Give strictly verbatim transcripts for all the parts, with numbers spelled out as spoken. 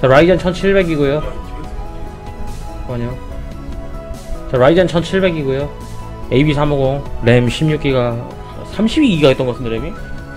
자, 라이젠 천칠백이고요. 잠깐만요. 자, 라이젠 천칠백이고요. 에이비 삼오공, 램 십육 기가, 삼십이 기가 있던 것 같은데, 램이?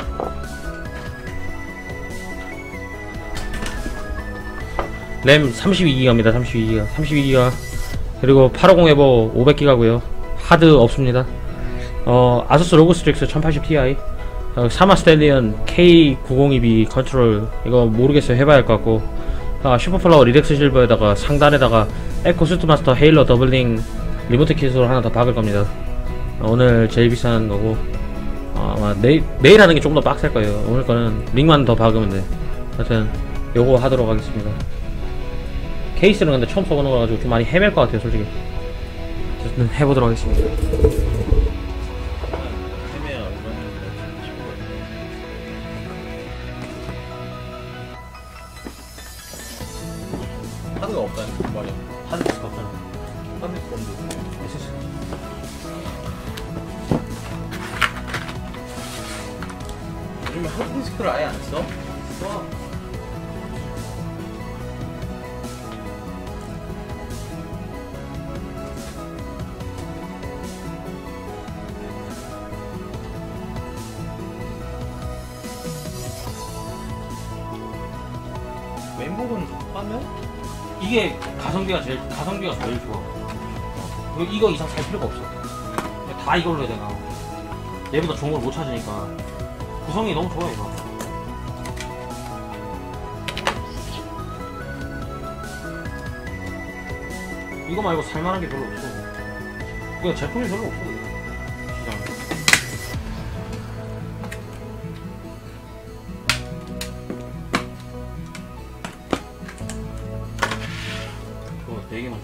램 삼십이 기가입니다. 삼십이 기가. 삼십이 기가. 그리고 팔오공 에버 오백 기가고요. 하드 없습니다. 어, 아수스 로그 스트릭스 천팔십 티아이. 어, 사마 스텔리언 케이 구공이비 컨트롤, 이거 모르겠어요. 해봐야 할 것 같고. 아, 슈퍼플라워 리렉스 실버에다가 상단에다가 에코 수트마스터 헤일러 더블링 리모트 킷으로 하나 더 박을 겁니다. 어, 오늘 제일 비싼 거고, 어, 아마 내일, 내일 하는 게 조금 더 빡셀 거예요. 오늘 거는 링만 더 박으면 돼. 하여튼 요거 하도록 하겠습니다. 케이스는 근데 처음 써보는 거라가지고 좀 많이 헤맬 것 같아요, 솔직히. 어쨌든 해보도록 하겠습니다. 하드가 없다는 그 말이야. 하드 디스크 없잖아. 하드 디스크 없는데. 에스에스디. 요즘에 하드 디스크를 아예 안 써? 써. 왼복은 빠면? 이게 가성비가 제일, 가성비가 제일 좋아. 그리고 이거 이상 살 필요가 없어. 다 이걸로 해야 되나. 얘보다 좋은 걸 못 찾으니까. 구성이 너무 좋아, 이거. 이거 말고 살만한 게 별로 없어. 그냥 제품이 별로 없어, 시장에. 네 개만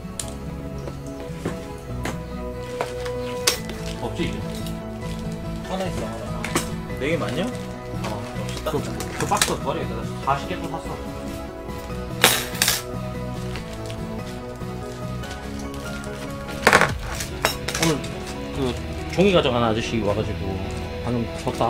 줘. 없지 이제? 하나 있어 하나. 네 개 맞냐? 어. 멋있다. 그, 그 박스 버려야겠다. 사십 개 또 샀어. 오늘 그 종이 가져가는 아저씨 와가지고 방금 졌다.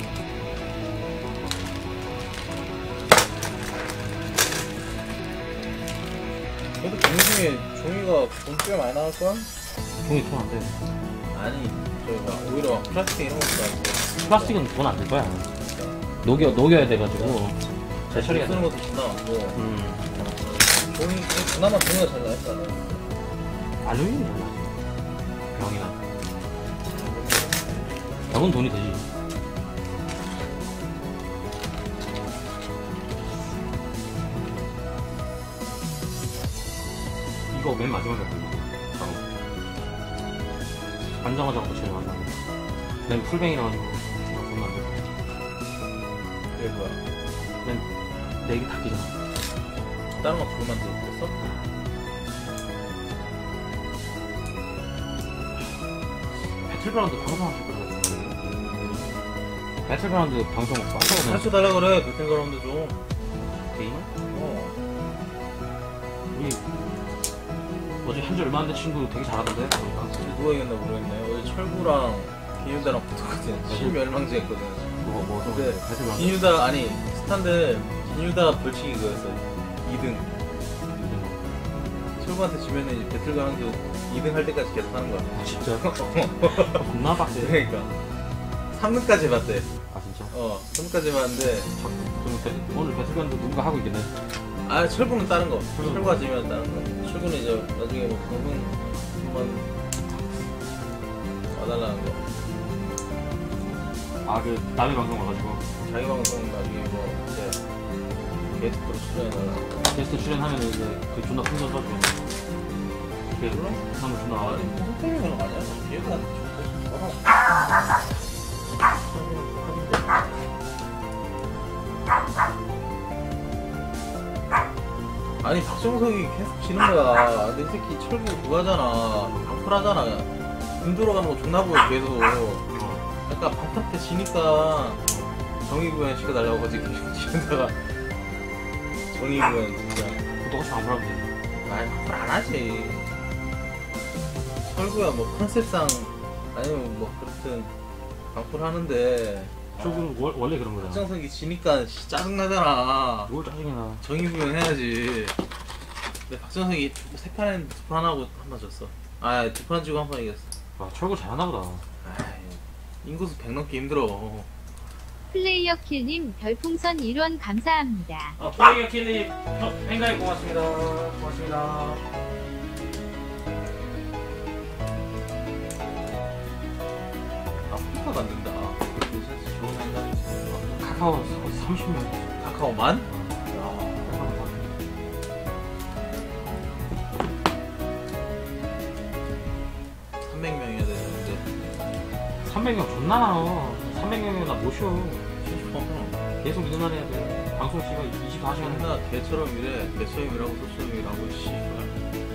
그래도 종이 중에 종이가 돈 꽤 많이 나올걸? 종이 돈 안 돼. 아니 저희가 오히려 플라스틱 이런 것도 아니고 플라스틱은 돈 안 될 거야. 녹여, 녹여야 돼가지고 재처리가 쓰는 돼. 것도 존나 많고 음. 종이 그나마 종이가 잘 나왔잖아. 알루미늄이 잘 나지. 병이나. 병은 돈이 되지. 이거 맨 마지막에 걸리고 바로 반장하자고 제일 많이 맨 풀뱅이 나가지고 돈 안 돼. 이게 뭐야? 맨 네개 다 끼잖아. 다른 거 그거만 들었어? 배틀그라운드 방송하실 거라고. 배틀그라운드 방송 빠져오네. 할수 달라 그래. 배틀그라운드 좀. 게임? 어. 우리 어제 한지 얼마 안 된 친구 되게 잘하던데? 보니까. 누가 이겼나 모르겠네. 어제 철구랑 김유다랑 붙었거든. 실멸망제했거든. 그거 뭐 근데 배틀그라운드. 김유다 아니 스탄드 김유다 벌칙이 그거였어. 이 등. 철구한테 지면은 이제 배틀그라운드 이 등 할 때까지 계속 하는 거야. 아 진짜? 겁나 빡세. 그러니까 삼 등까지 봤대. 아 진짜? 어 삼 등까지 봤는데 그럼 배- 오늘 배틀그라운드 누군가 하고 있겠네. 아 철구는 다른 거. 철구. 철구가 지면 다른 거. 철구는 이제 나중에 뭐 금은 한번 와달라는 거. 아 그 남의 방송 와가지고 자기 방송 나중에 뭐 이제 게스트로 출연해달라고. 게스트 출연하면 이제 그 존나 풍선 써주면 그게 몰라? 한번 존나 아니 와가지고 무슨 소리가 아니야. 얘가 좋아. 아니 박정석이 계속 지는 거야. 근데 이 새끼 철구 그거 하잖아. 방풀하잖아. 금 들어가는 거 존나 보여 계속. 어. 약간 방탄 때 지니까 정의구현 시켜달라고 거지 지금다가 정의구현 진짜. 똑같이 방송하면 돼. 아니 방풀 안 하지. 철구야 뭐 컨셉상 아니면 뭐 그렇든 방풀 하는데 저건 월- 원래 그런 거잖아. 박정석이 지니까 씨, 짜증나잖아. 뭘 짜증이나. 정의구현 해야지. 근데 박정석이 세 판엔 두 판 하고 한 판 졌어. 아, 두 판 지고 한 판 이겼어. 와, 철구 잘하나 보다. 아이, 인구수 백 넘기 힘들어. 플레이어 킬님 별풍선 일 원 감사합니다. 아, 플레이어 킬님 팬가입 고맙습니다. 고맙습니다. 아프리카가 안 된다. 괜찮지, 좋은 생각이지. 카카오 삼십 명. 카카오만? 삼백 명이야 되는데. 삼백 명 존나 많아. 삼백 명이면 나 못 쉬어. 칠십 계속 일어나야 돼. 방송 시간 이십사 시간 한다. 맨날 개처럼 일해. 개처럼 일하고 소처럼 일하고 씨발.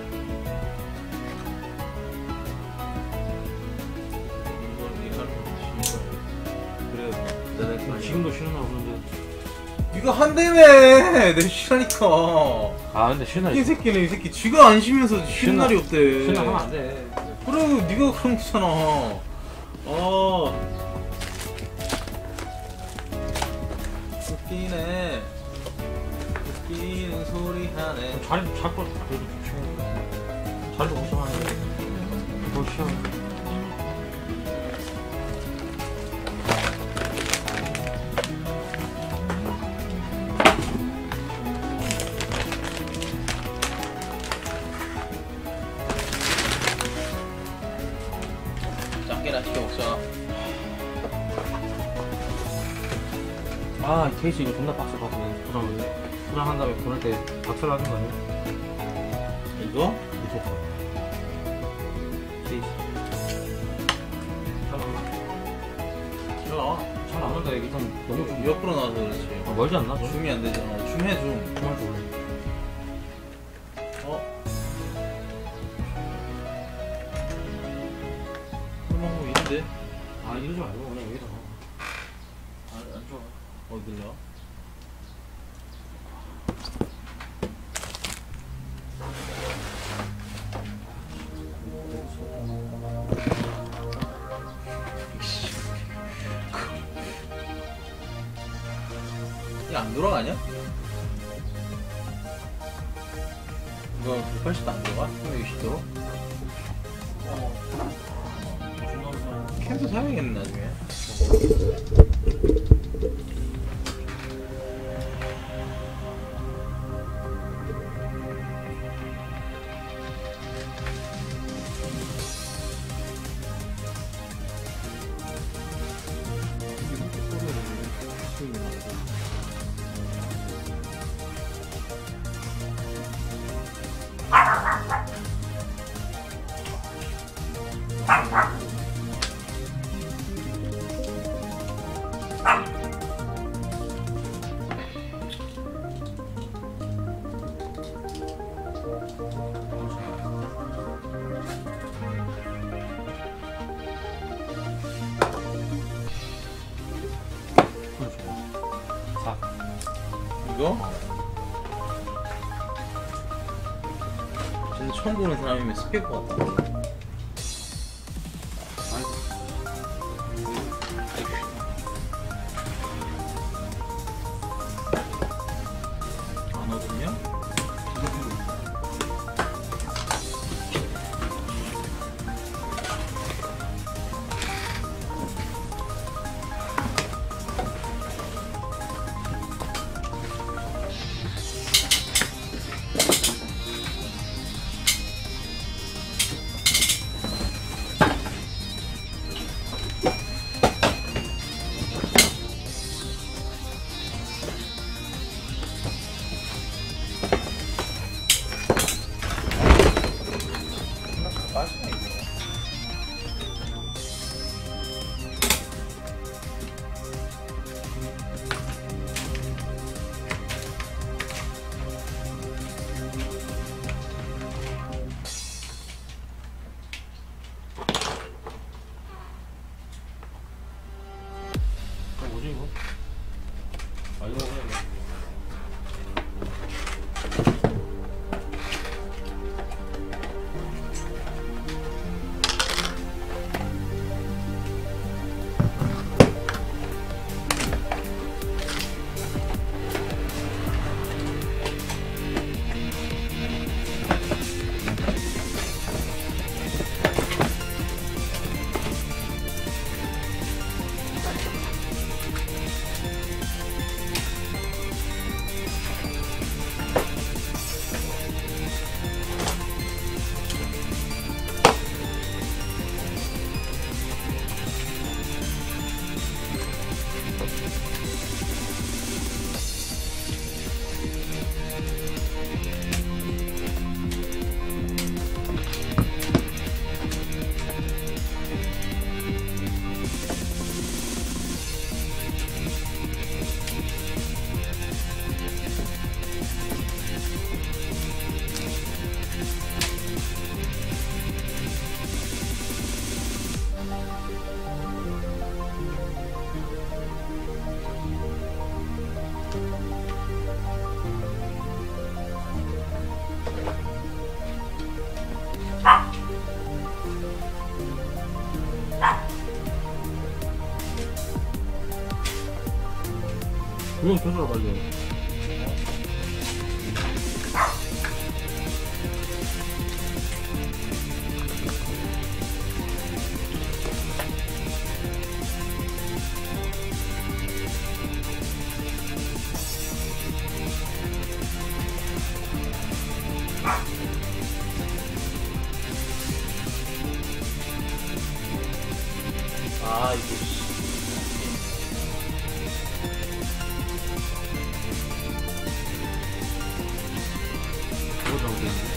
이걸 일하는 거 씨발. 그래 내가 뭐 지금도 쉬는 날 없는데. 이거 한다며 내 쉬라니까. 아, 근데 쉬는 날 이 있어. 새끼는 이 새끼 쥐가 안 쉬면서 쉬는 쉬는 날이 없대. 쉬는 날 하면 안 돼. 그래 네가 그런 거잖아. 아 웃기네. 웃기는 소리 하네. 자리 잡고 그래도 좋지. 자리도 걱정하는데. 더 쉬어. 짱깨나 시켜 먹자. 아, 이 케이스 이거 존나 빡세 빡세. 포장 포장한 다음에 보낼 때 박살 나는 거 아니야? 이거? 무섭다. 케이스. 잘 나와? 잘 나와. 잘 나온다. 일단 너무 좀 옆으로 나와서 그렇지. 아, 멀지 않나? 좀 줌이 안 되잖아. 줌 해 줌. 그만 좀 올려. 어? 그런 방법 있는데? 아, 이러지 말고 그냥 여기다. 아, 안 좋아. 어디냐? 이게 안 돌아가냐? 이거 백팔십도 안 들어가? 백육십도로? 캠프 사야겠네 나중에. 사. 이거? 진짜 처음 보는 사람이면 스피커 같다. 안 오거든요? 그건 순서로 빨리. 아 이거 씨. 이거 정도.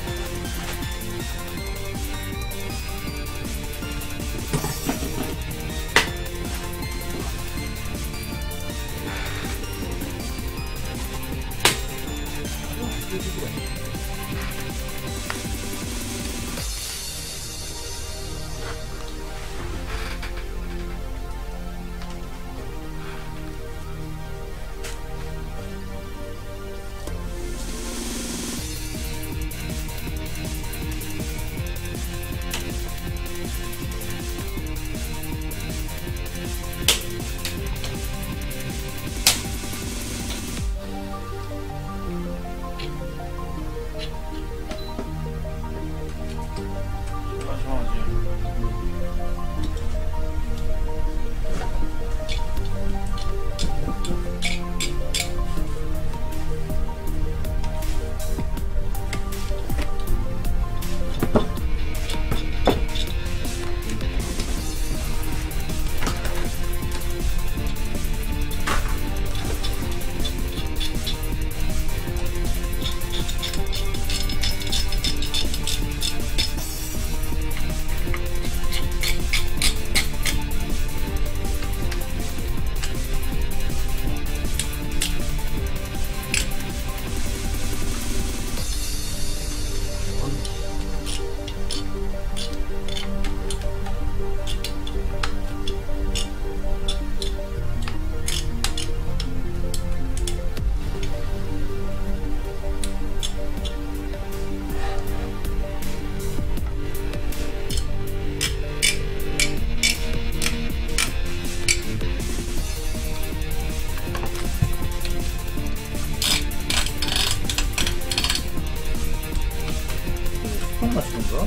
처음 마시는 거야?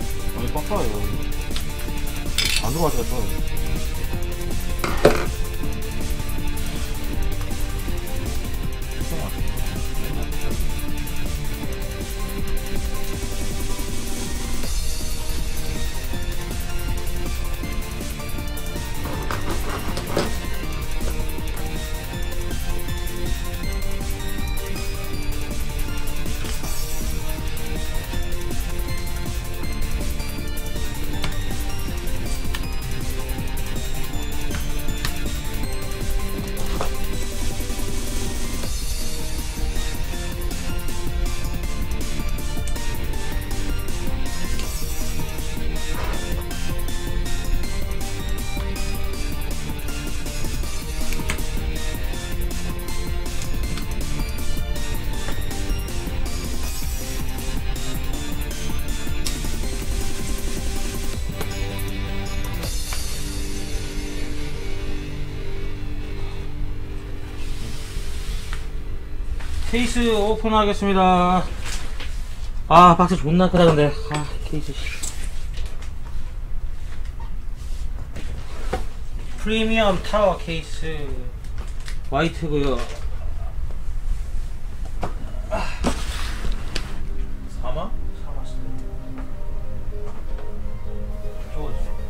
아니 빡빡해요. 안 들어가지고 처음 마시는 케이스 오픈하겠습니다. 아 박스 존나 크다 근데. 아 케이스 씨. 프리미엄 타워 케이스 화이트고요. 사마? 사봤습니다. 저거죠.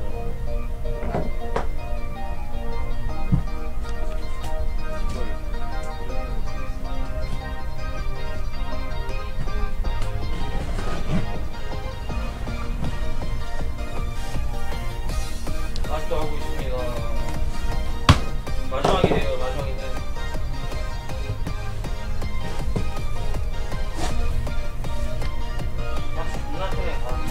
아직도 하고 있습니다. 마지막이에요, 마지막인데. 박스 존나 크네. 아.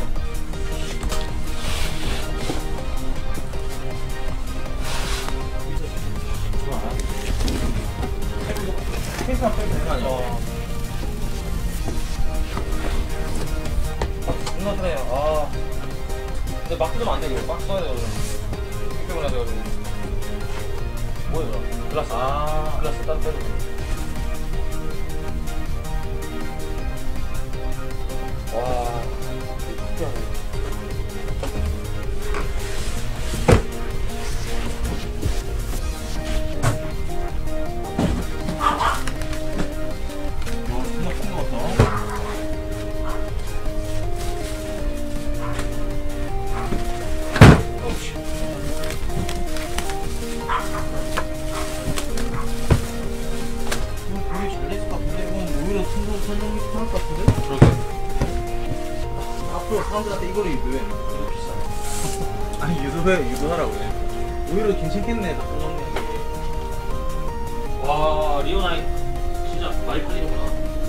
케이스만 빼면 되는 거 아니야? 어. 박스 존나 크네요. 아. 근데 막 뜯으면 안 되고, 막 써야 돼요. 이렇게 해야 돼가지고. 뭐야 이거? 글라스. 아 글라스 딴 데로. 와. 특이하네. 정말 큰거 같다. 되게 잘 됐을 것 같은데? 이건 오히려 친구 설명이 편할 것 같은데? 그러게. 앞으로 사람들한테 이거를 유도해. 이거 비싸. 아니 유도해, 유도하라고 해. 오히려 괜찮겠네, 나쁜 놈이. 와, 리오나이 진짜 많이 팔리는구나.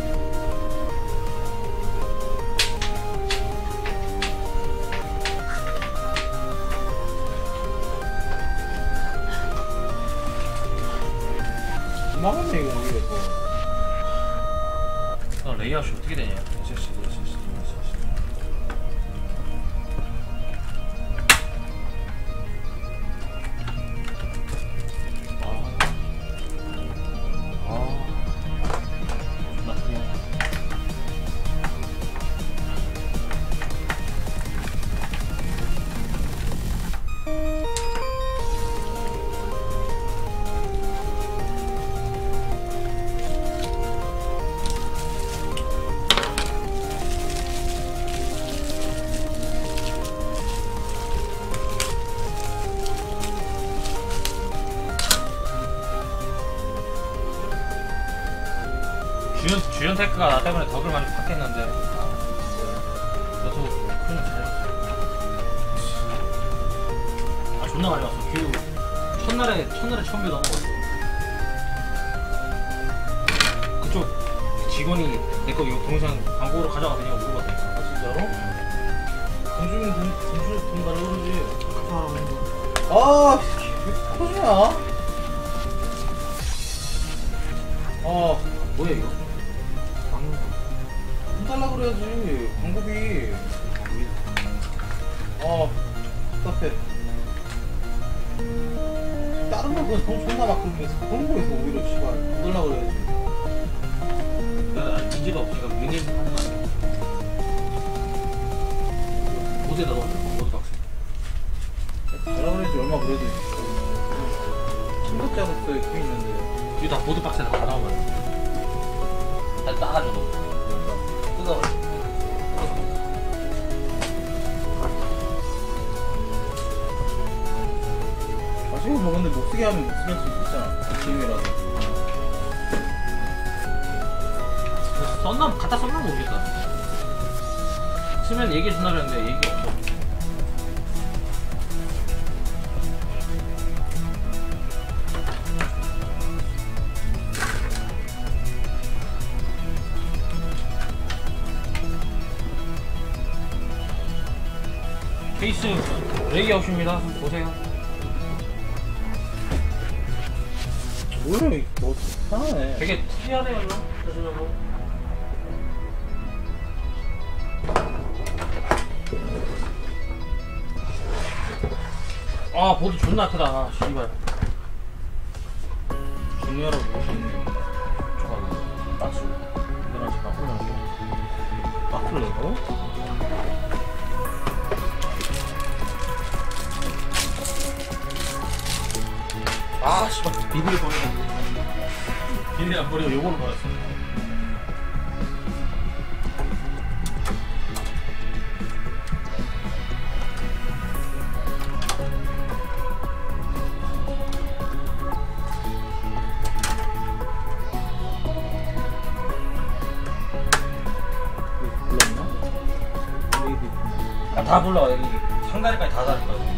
이만한데 이거 오히려 더. 나 레이아웃이 어떻게 되냐? 주연, 주연 테크가 나 때문에 덕을 많이 팠겠는데. 아, 너도 표현 잘해봤어. 아, 존나 많이 왔어. 뷰. 첫날에, 첫날에 처음 뷰 넘어갔어. 그쪽 직원이 내 거 이거 동영상 광고로 가져가도 되냐고 물어봤다니까. 아 진짜로? 돈 주면 돈, 돈 주면 돈 달라고 그러지. 카카오라고 했는 거. 아, 왜 터지냐? 아, 뭐야, 이거? 막는 거. 돈 달라고 그래야지. 방법이. 아, 답답해. 다른 거 그냥 돈 존나 막 그러면서 그런 거에서 오히려 씨발 돈 달라고 그래야지. 내가 인지가 없으니까 미니 하는 거 아니야? 모드에다 넣어. 모드 박스. 달라고 그래야지 얼마 그래도. 친구자로서의 힘이 있는데. 뒤에 다 보드 박스에다 다 나오면 다 따가지고 뜯어. 사실 뭐 근데 못 쓰게 하면 못 쓰게 할 수 있잖아. 지금이라도. 썼나 갖다 썼나 모르겠다. 쓰면 얘기해 준다 그랬는데 얘기 없어. 케이스 레이아웃입니다. 보세요. 오히려 뭐 편하네. 되게 특이하네요, 이거. 보시면 아, 보드 존나 크다. 아, 씨발. 정리하라고 무슨 저거 박스. 이거랑 지금 바꾸는 거. 마크를 내고? 아, 씨발. 비닐을 버리고. 비닐 안 버리고 요거를 버렸어. 아, 다 불러. 여기 상다리까지 다 다를 거야.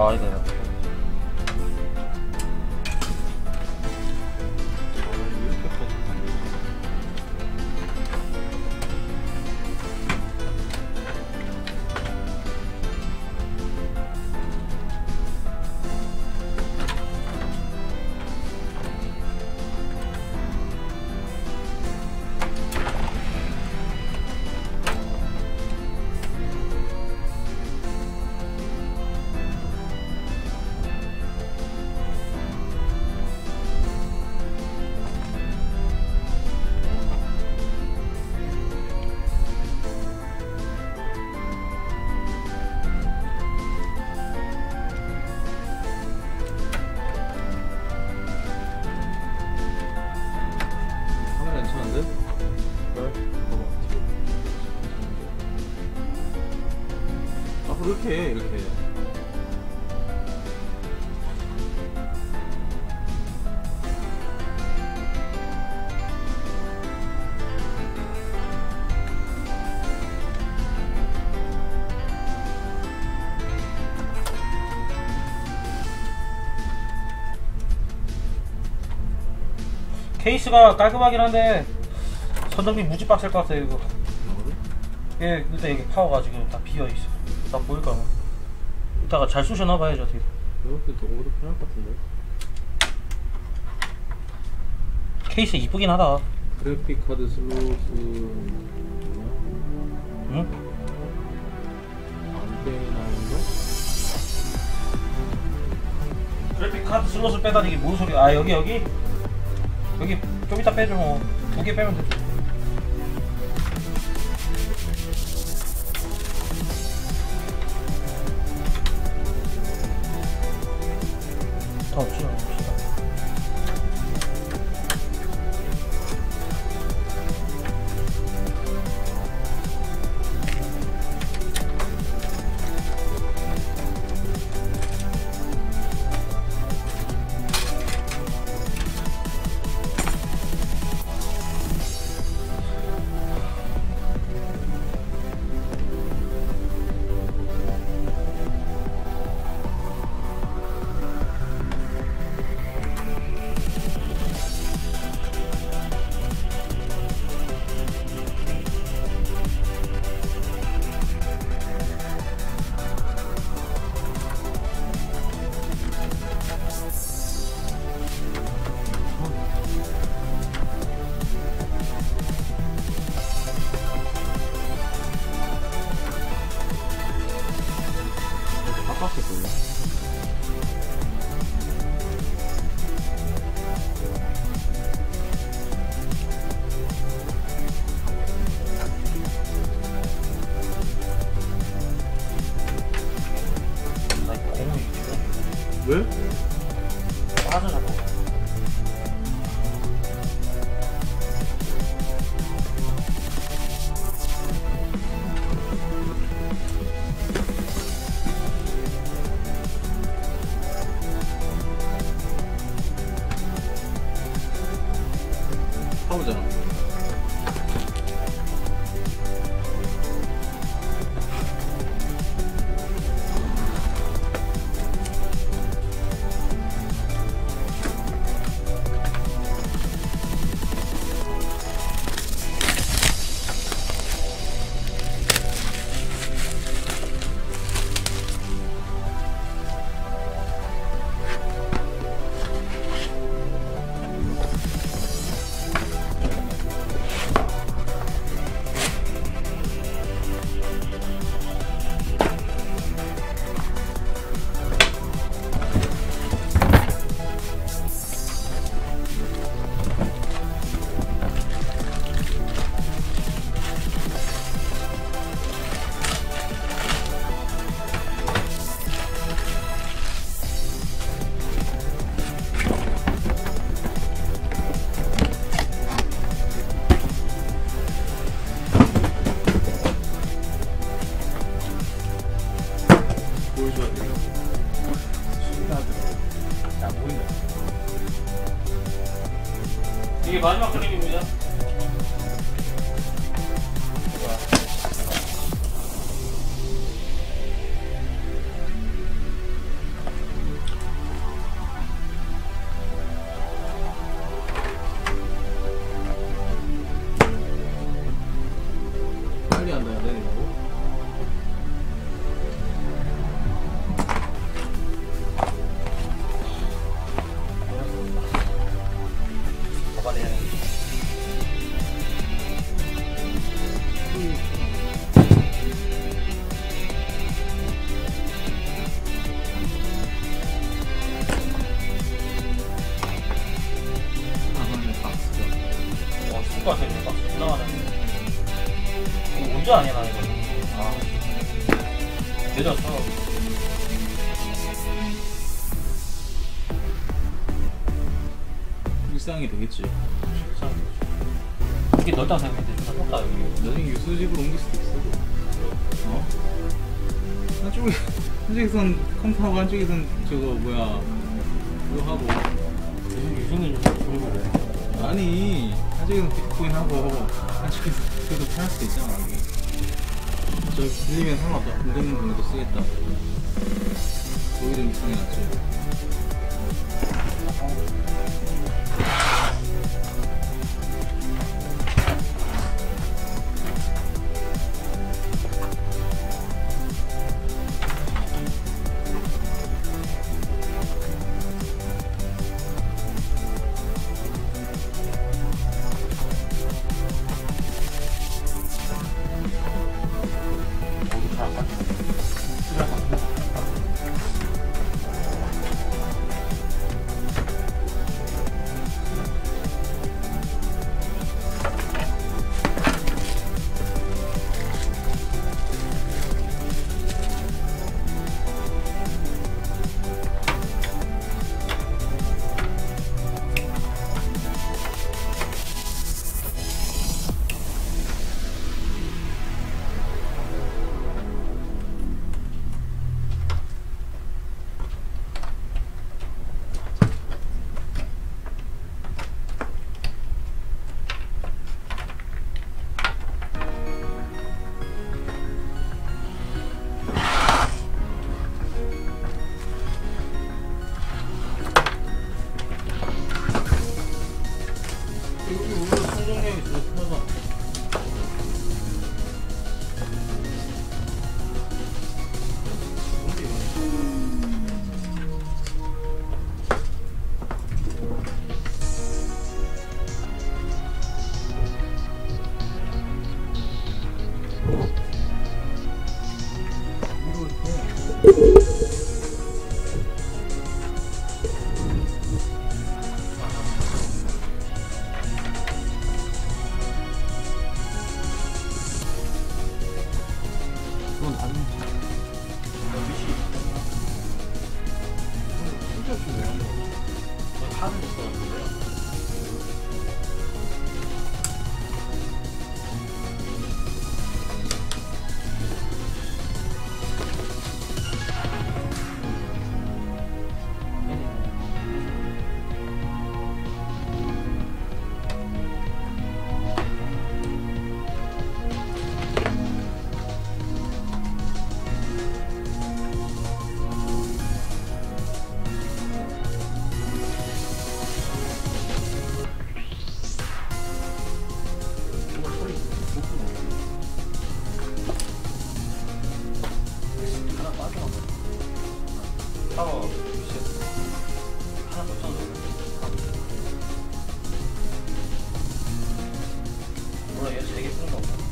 아 아니다 아니다. 카메라 괜찮은데? 그래? 봐봐. 앞으로 이렇게 해, 이렇게. 케이스가 깔끔하긴 한데 선정비 무지 빡셀 것 같아요 이거. 예, 일단 여기 파워가 지금 다 비어있어. 다 보일까 뭐. 이따가 잘 쑤셔놔봐야죠 어떻게. 이렇게 더 오히려 편할 것 같은데? 케이스 이쁘긴 하다. 그래픽 카드 슬롯은 응? 안 빼나는데? 그래픽 카드 슬롯을 빼다니 이게 뭔 소리야. 아 여기 여기 여기 좀 이따 빼줘. 뭐. 두 개 빼면 되지. 다 없지 않습니다. 아깝겠군요. 나 이거 고무 있지. 왜? 빠져 자꾸. 파우잖아. 안 되네 이거. 어, 죽을 것 같아. 이거 막 지나가는. 이거 언제 아니야, 나 이거. 아. 늦었어. 일상이 되겠지. 이게 넓다고 생각했는데 존나 좁다, 여기. 나중에 유수집으로 옮길 수도 있어. 어? 한쪽에 한쪽에선 컴퓨터하고 한쪽에선 저거 뭐야 그거 하고. 유승민 보이고 그래. 아니 한쪽에선 비트코인 하고 한쪽에서 그래도 팔 수도 있잖아. 이게. 저 빌리면 상관없다. 공대문 돈에도 쓰겠다. 오히려 일상이 낫지. 여기 오히려 성장력이 더 편하다. 그건 다른 미시. 진짜 좋네요. 저 하는 있었는데요. 하나 빠져나가. 파워 미션. 하나 더 쳐줘. 몰라, 얘 세개 쓰는 거 없나?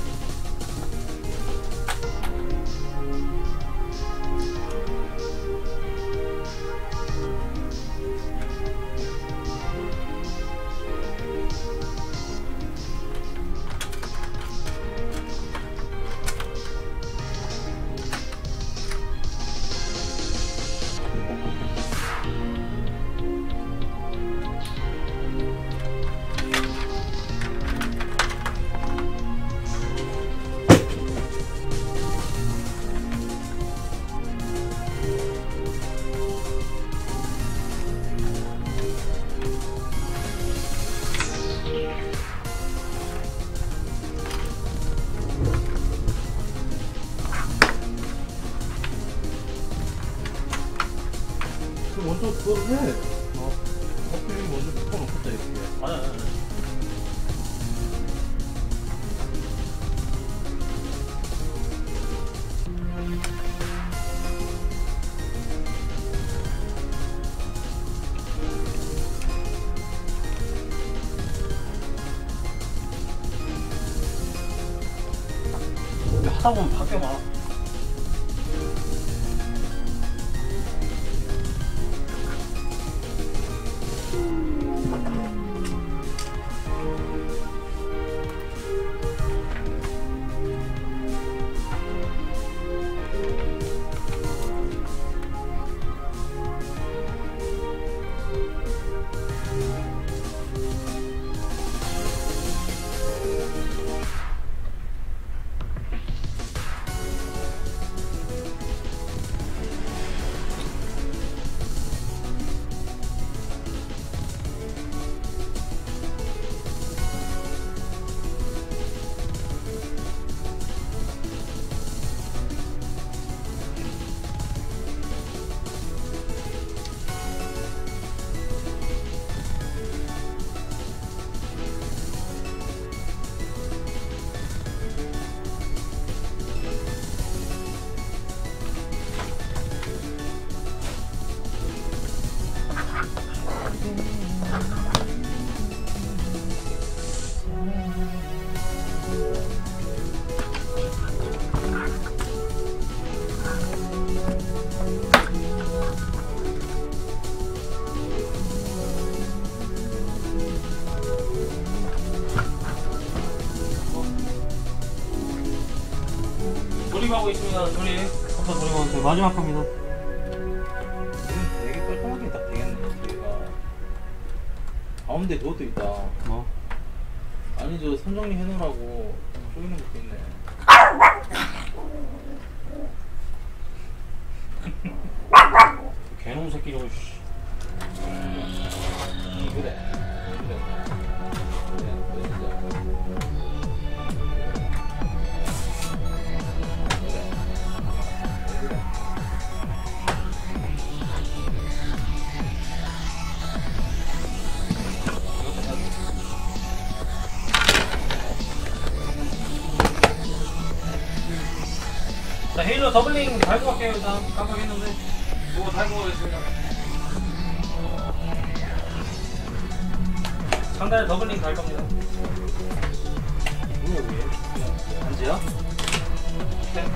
먼저 그걸 해. 어. 커피 먼저 묶어놓겠다 이렇게. 아니, 아니, 아니. 하다 보면 바뀌어봐. 조립하고 있습니다. 조립. 컴퓨터 조립하고 있어요. 마지막 겁니다. 되게 깔끔하게 딱 되겠네. 여기가 가운데 그것도 있다. 뭐? 아니 저 선정리 해놓으라고 쪼이는 것도 있네. 개놈 새끼 저거. 씨. 그래. 그래. 그래. 그래 진짜. 자, 헤일로 더블링 달고 갈게요. 일단 깜빡했는데 이거 달고 가겠습니다. 상단에 더블링 달 겁니다. 뭐야 위에? 반지야? 네.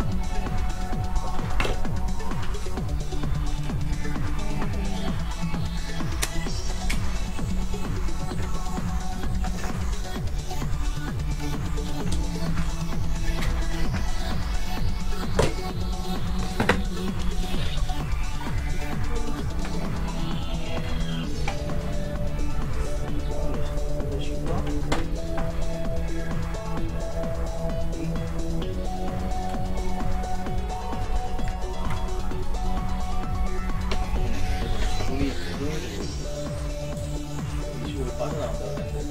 돈이 이십오일 빠져나간다 그랬는데.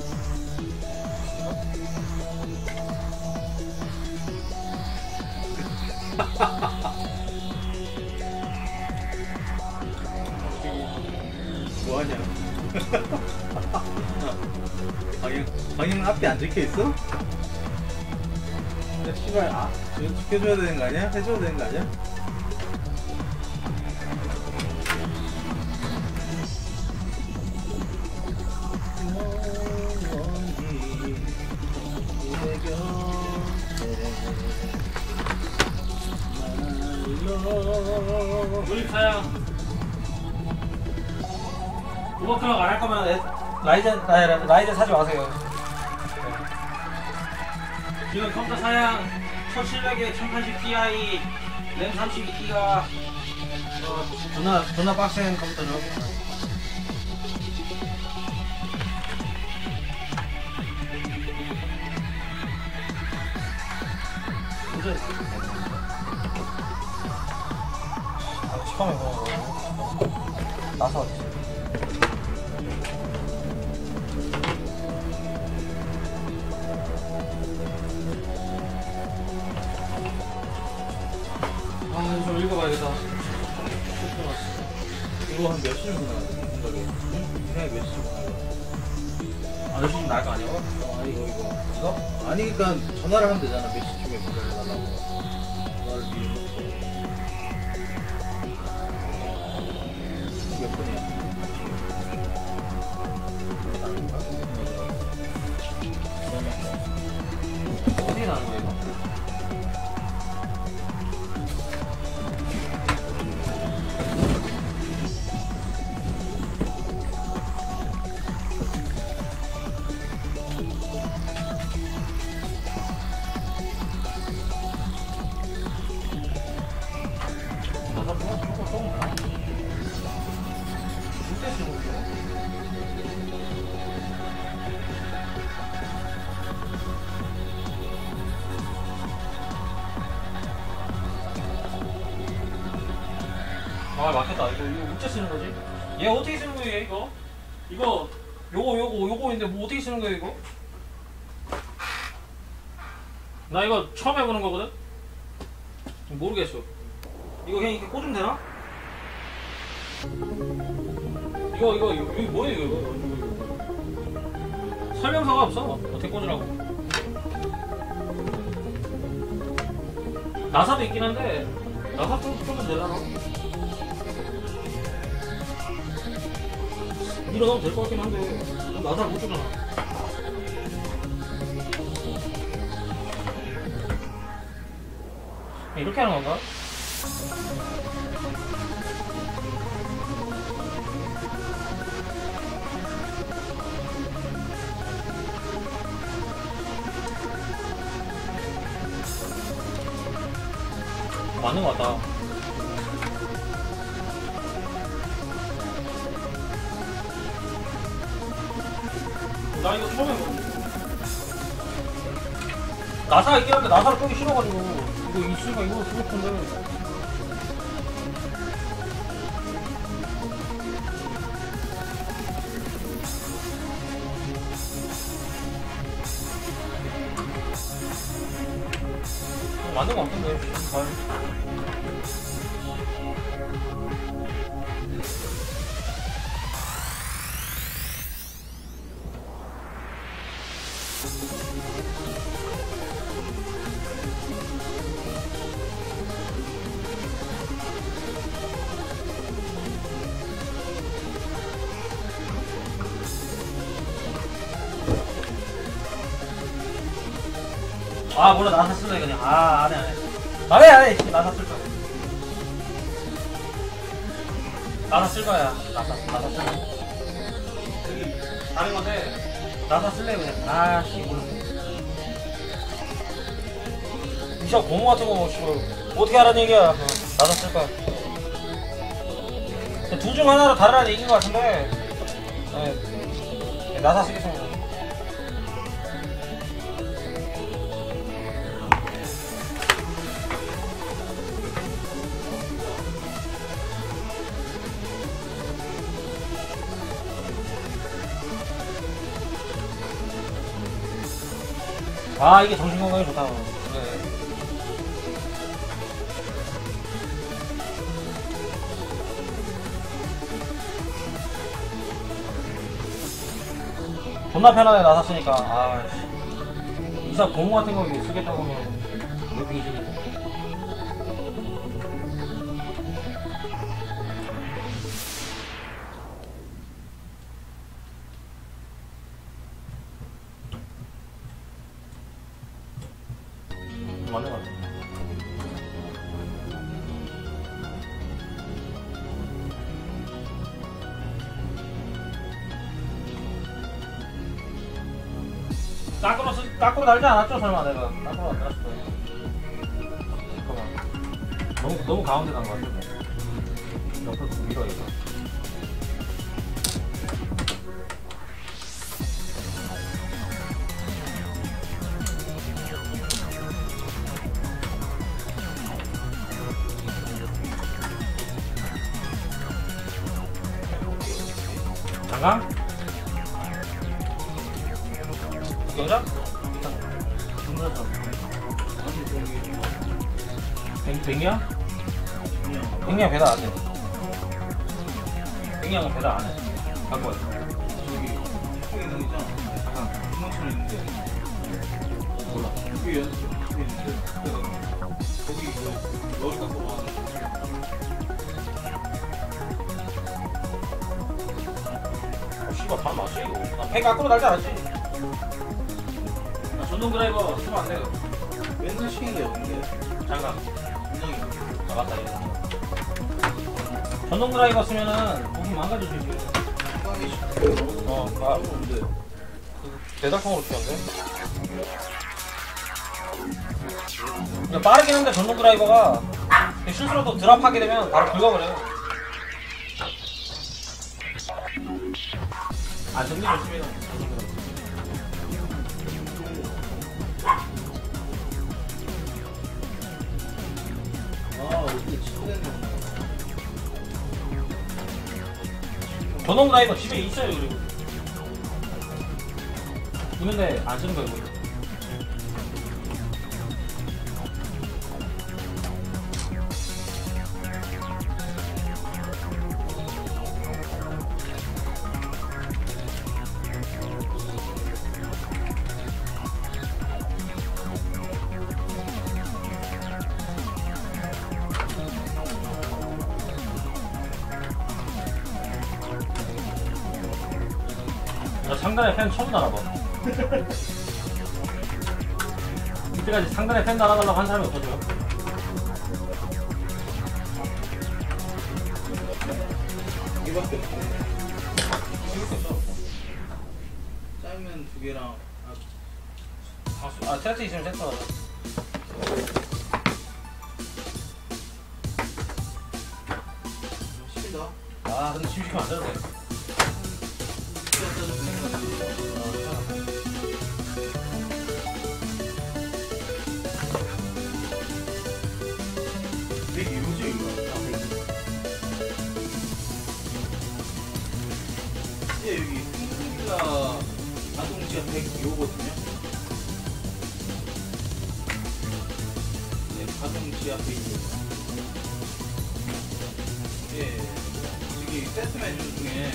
뭐하냐? 방향, 방향 앞에 안 적혀있어? 야, 씨발, 아, 이거 지켜줘야 되는 거 아니야? 해줘야 되는 거 아니야? 조립 사양. 오버클럭 안 할 거면 에- 라이젠 아니, 라이젠 사지 마세요. 네. 지금 컴퓨터 사양 천칠백에 천팔십 티아이 램 삼십이 기가 어, 존나 존나 빡센 컴퓨터죠. 도저히 아, 처음에 뭐 나서 아, 좀 읽어봐야겠다. 이거 한 몇 시쯤 나가야 돼? 생각에. 응? 생각에 몇 시쯤 나가야 돼? 아, 요즘 나을 거 아니야? 어, 아니, 이거, 이거. 이거? 아니, 그니까, 전화를 하면 되잖아. 몇 시쯤에 보내달라고. 전화를 미리 놓고. 몇 분이야? 어떻게 나는 거야, 이거? 아 막혔다. 이거 이거 어째 쓰는 거지? 얘 어떻게 쓰는 거예요 이거? 이거 요거 요거 요거인데 뭐 어떻게 쓰는 거예요 이거? 나 이거 처음 해보는 거거든? 모르겠어. 이거 그냥 이렇게 꽂으면 되나? 이거 이거 이거 이거 뭐예요 이거? 이거, 이거. 설명서가 없어. 어떻게 꽂으라고? 나사도 있긴 한데 나사 좀 꽂으면 되려나? 밀어넣으면 될 것 같긴 한데 나사를 못 주잖아. 이렇게 하는 건가? 맞는 것 같다. 나 이거 처음 해봐. 나사 있긴 한데 나사를 끄기 싫어가지고 이거 있으니까 이거 쓰고 싶은데 맞는 것 같은데 잘. 아 몰라 나사 쓸래 그냥. 아 안해 안해 안해 안해 나사 쓸 거야. 나사 쓸 거야. 나사 나사 쓸 거야. 여기 다른 건데 나사 쓸래 그냥. 아씨 몰라. 이샤 고무 같은 거 씨발 어떻게 하라는 얘기야. 어, 나사 쓸 거야. 둘 중 하나로 다르라는 얘기인 것 같은데 네. 나사 쓰겠습니다. 아 이게 정신건강에 좋다. 네. 존나 편하게 나섰으니까. 아 이사 고무 같은 거 쓰겠다고 하면 왜 빙신이지? 맞는 것 같아. 까꾸로 쓰, 까꾸로 달지 않았죠 설마 내가. 까꾸로 안 달았을 거야. 잠깐만. 너무 너무 가운데 간 것 같아. 옆으로 좀 밀어야겠다. 장강? 여자? 백, 백이야? 백이야 배달 안 해. 백이야는 배달 안 해. 갖고 왔어. 저기 쪽에 있는 거 있잖아. 약간 구멍처럼 있는데 몰라. 여기 연습 쪽에 있는데 거기 그 머리 깎고 와. 어, 씨발 다 맞지 이거. 나 배 갖고 달지 않았지? 나 전동 드라이버 쓰면 안 돼요. 맨날 시킨 게 없는데 장갑. 분명히 아 맞다 이거. 전동 드라이버 쓰면은 고기 망가질 수 있어요. 건강이 시키고 어, 아, 없는데 배달통으로 주는데? 근데 빠르긴 한데 전동 드라이버가 실수로 드랍하게 되면 바로 긁어버려요. 아 정리 열심히 해요. 아 어떻게 치고 되는 거야. 전원 드라이버 집에 있어요. 그리고 있는데 안 쓰는 거예요. 그거. 나 상단에 팬 처음 달아봐. 이때까지 상단에 팬 달아달라고 한 사람이 없어져요. 이밖에 없어. 이밖에 없어. 짜장면 두 개랑 아, 아, 수- 아 세트 있으면 세트 하자. 시키다. 아 근데 지금 시키면 안 되는데. 짜장면 생각나지. 어, 괜찮아. 되게 요즘인가? 예, 여기 승승기가 자동차 백이거든요. 네, 자동차 백이. 예, 여기 세트 메뉴 중에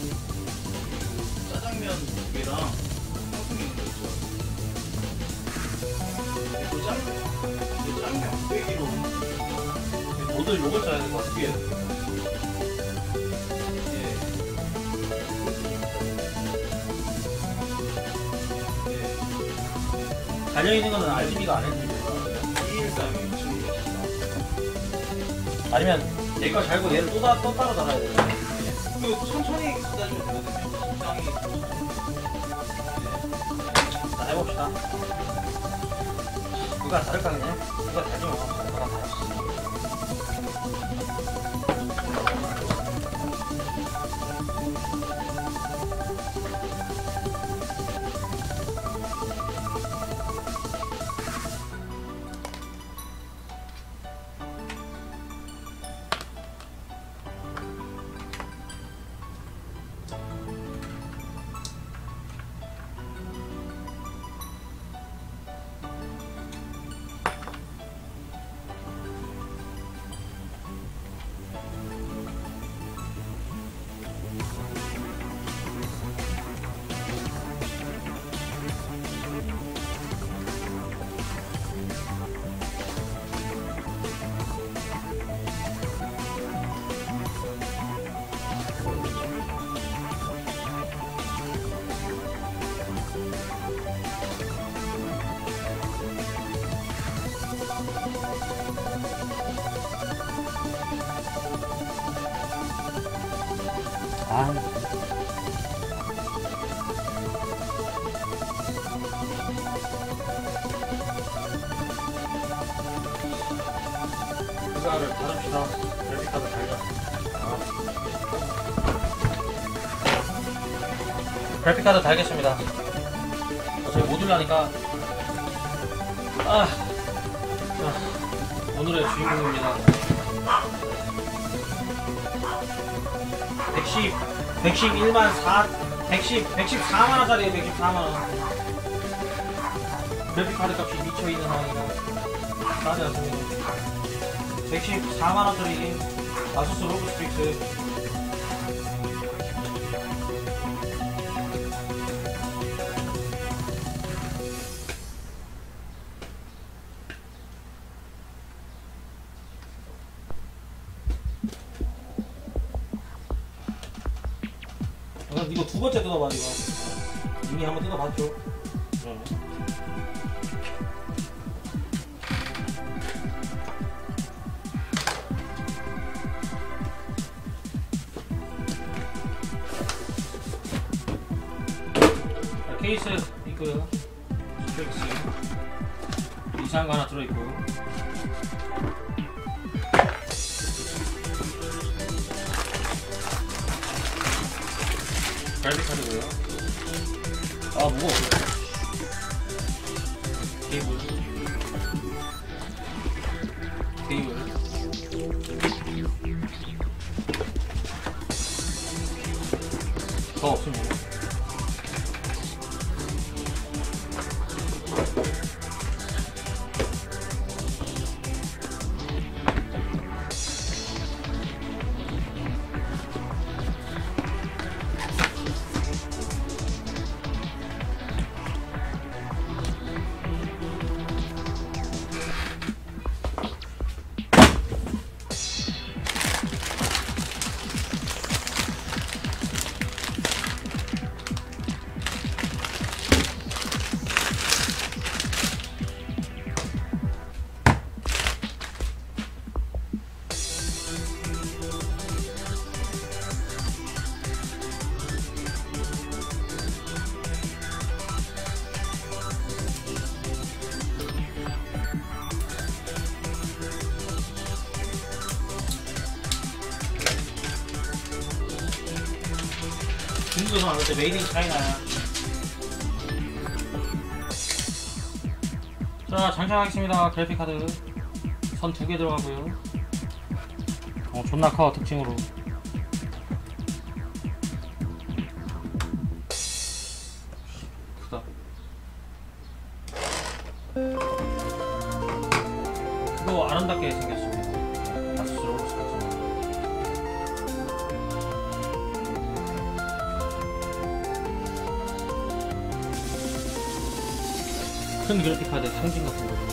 짜장면 두 개랑 탕수육 있는 거 있죠. 네, 그 짜장면, 그 짜장면 백이로. 모두 요걸 짜야 될 것 같아, 위에. 예. 예. 달려있는 거는 알지비가 안 해주는 이백십삼이 지금 계십니다. 아니면 얘 거 잘고 얘를 또, 다, 또 따로 달아야 돼. 그 천천히 갖다 주면 되거든요. 식당이. 자, 해봅시다. 누가 다를까 그냥? 누가 다르면 누가 다르지. 아. 그거를 다릅시다. 그래픽카드 달자. 아. 그래픽카드 달겠습니다. 어차피 모듈라니까. 아. 아. 오늘의 주인공입니다. 백십, 백십일만 사, 백십, 백십사만 원짜리 백십사만 원. 그래픽카드 값이 미쳐있는 상황이라 싸지 않습니다. 백십사만 원짜리 아수스 로그 스틱스. 그럼 이거 두 번째 뜯어봐. 이거 이미 한번 뜯어봤죠. 그러면 자, 케이스 있고요. 스트릭스 이상한 거 하나 들어있고. 그래픽카드고요. 아 무거워. 케이블 케이블 더 없습니다. 중국에서 만들 때 메이드 인 차이나야. 자, 장착하겠습니다. 그래픽카드 선 두 개 들어가고요. 어, 존나 커. 특징으로 크다. 그거 아름답게 생겼습니다. 아수스 로보스 같은 거. 큰 그래픽카드의 상징 같은 거죠.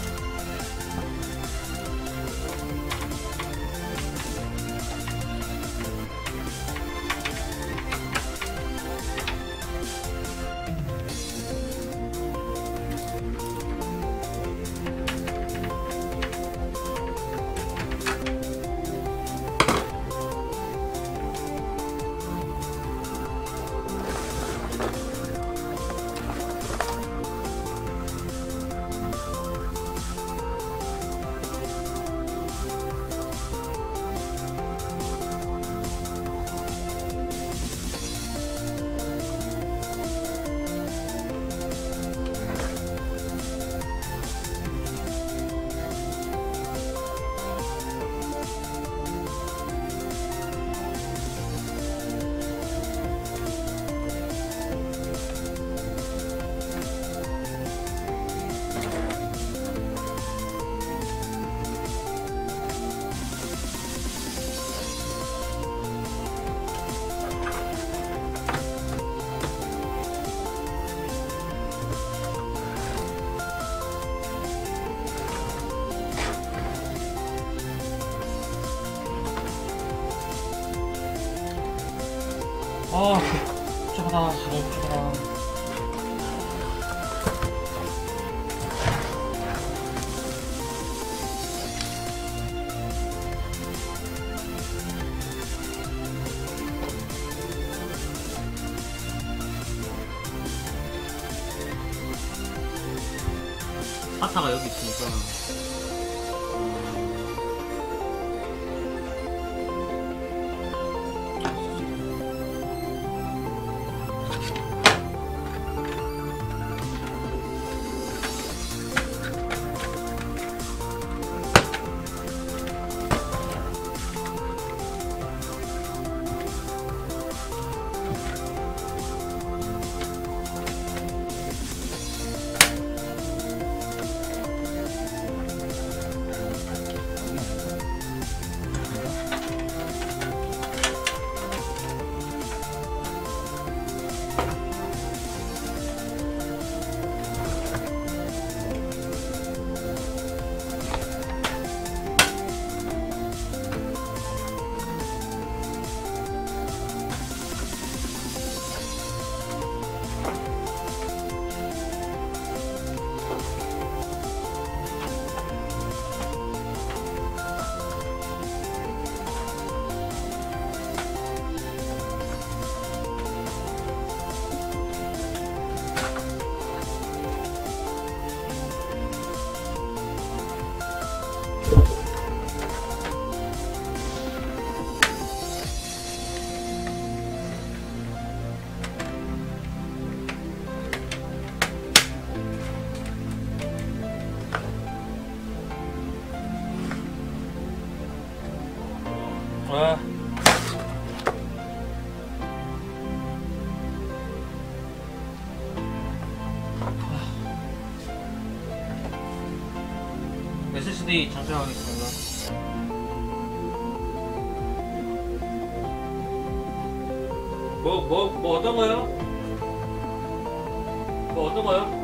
아, 복잡하다. 너무 복잡하다. 사타가 여기 있으니까. 아. 에스디 장착하겠습니다. 뭐, 뭐, 뭐 어떤 거요? 뭐 어떤 거요?